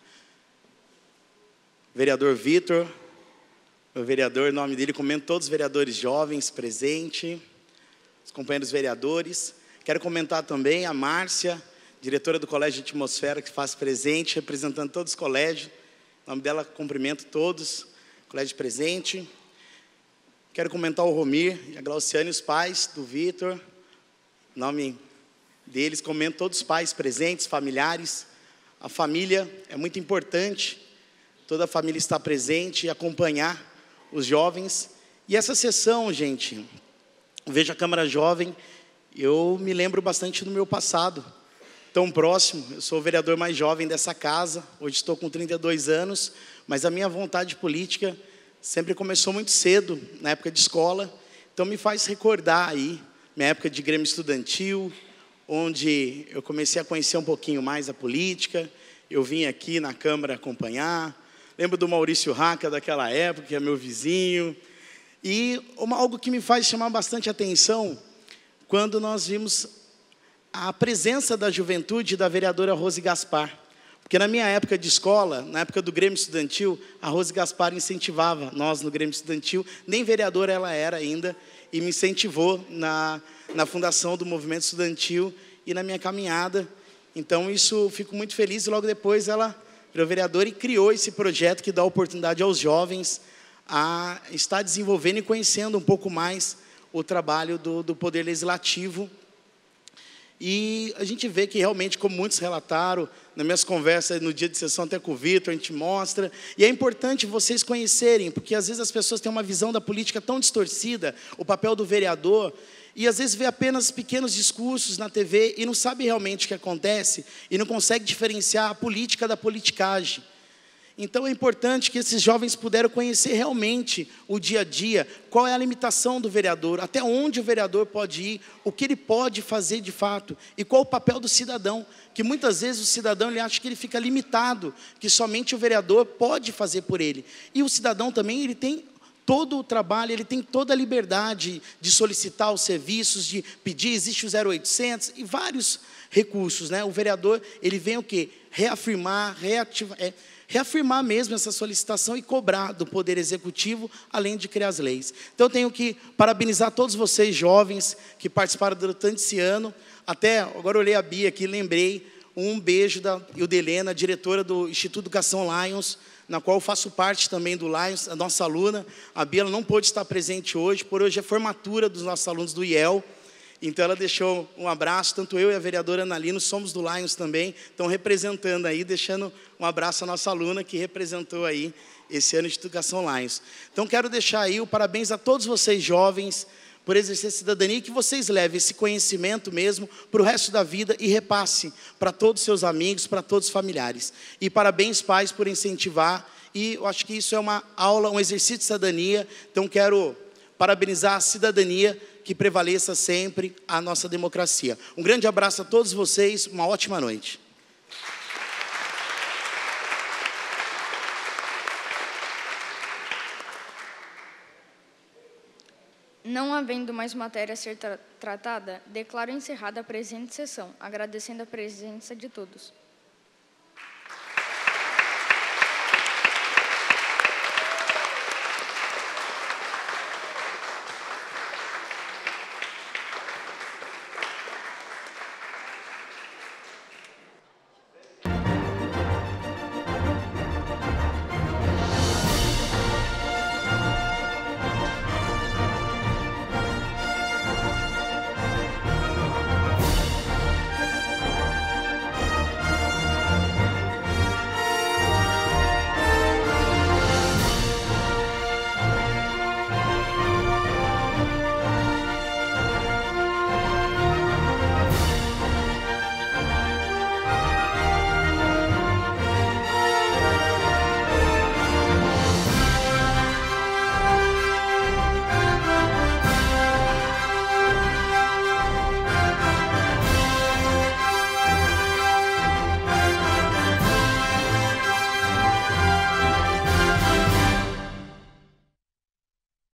vereador Vitor, meu vereador, em nome dele, cumprimento todos os vereadores jovens presentes, os companheiros vereadores. Quero comentar também a Márcia, diretora do Colégio de Atmosfera, que faz presente, representando todos os colégios. Em nome dela, cumprimento todos, colégio presente. Quero comentar o Romir e a Glauciane, os pais do Vitor. Em nome deles, comento todos os pais presentes, familiares. A família é muito importante, toda a família está presente e acompanhar os jovens. E essa sessão, gente, eu vejo a Câmara Jovem, eu me lembro bastante do meu passado. tão próximo. Eu sou o vereador mais jovem dessa casa, hoje estou com trinta e dois anos, mas a minha vontade política sempre começou muito cedo, na época de escola, então me faz recordar aí, minha época de Grêmio Estudantil, onde eu comecei a conhecer um pouquinho mais a política, eu vim aqui na Câmara acompanhar, lembro do Maurício Raca daquela época, que é meu vizinho, e uma, algo que me faz chamar bastante atenção, quando nós vimos a presença da juventude da vereadora Rose Gaspar. Porque na minha época de escola, na época do Grêmio Estudantil, a Rose Gaspar incentivava nós no Grêmio Estudantil, nem vereadora ela era ainda, e me incentivou na, na fundação do movimento estudantil e na minha caminhada. Então, isso, fico muito feliz, e logo depois ela virou vereadora e criou esse projeto que dá oportunidade aos jovens a estar desenvolvendo e conhecendo um pouco mais o trabalho do, do Poder Legislativo. E a gente vê que realmente, como muitos relataram, nas minhas conversas no dia de sessão até com o Vitor, a gente mostra, e é importante vocês conhecerem, porque às vezes as pessoas têm uma visão da política tão distorcida, o papel do vereador, e às vezes vê apenas pequenos discursos na T V e não sabe realmente o que acontece, e não consegue diferenciar a política da politicagem. Então é importante que esses jovens puderam conhecer realmente o dia a dia, qual é a limitação do vereador, até onde o vereador pode ir, o que ele pode fazer de fato, e qual o papel do cidadão, que muitas vezes o cidadão ele acha que ele fica limitado, que somente o vereador pode fazer por ele. E o cidadão também ele tem todo o trabalho, ele tem toda a liberdade de solicitar os serviços, de pedir, existe o zero oitocentos e vários recursos, né? O vereador ele vem o quê? Reafirmar, reativar... É, reafirmar mesmo essa solicitação e cobrar do Poder Executivo, além de criar as leis. Então, eu tenho que parabenizar todos vocês, jovens, que participaram durante esse ano. Até, agora eu olhei a Bia aqui, lembrei, um beijo da Ildelena, diretora do Instituto Educação Lions, na qual eu faço parte também do Lions, a nossa aluna. A Bia ela não pôde estar presente hoje, por hoje é formatura dos nossos alunos do I E L. Então, ela deixou um abraço, tanto eu e a vereadora Ana Lino, somos do Lions também, estão representando aí, deixando um abraço à nossa aluna, que representou aí esse ano de Educação Lions. Então, quero deixar aí o parabéns a todos vocês jovens, por exercer cidadania, e que vocês levem esse conhecimento mesmo para o resto da vida e repasse para todos os seus amigos, para todos os familiares. E parabéns, pais, por incentivar, e eu acho que isso é uma aula, um exercício de cidadania, então quero parabenizar a cidadania, que prevaleça sempre a nossa democracia. Um grande abraço a todos vocês, uma ótima noite. Não havendo mais matéria a ser tra tratada, declaro encerrada a presente sessão, agradecendo a presença de todos.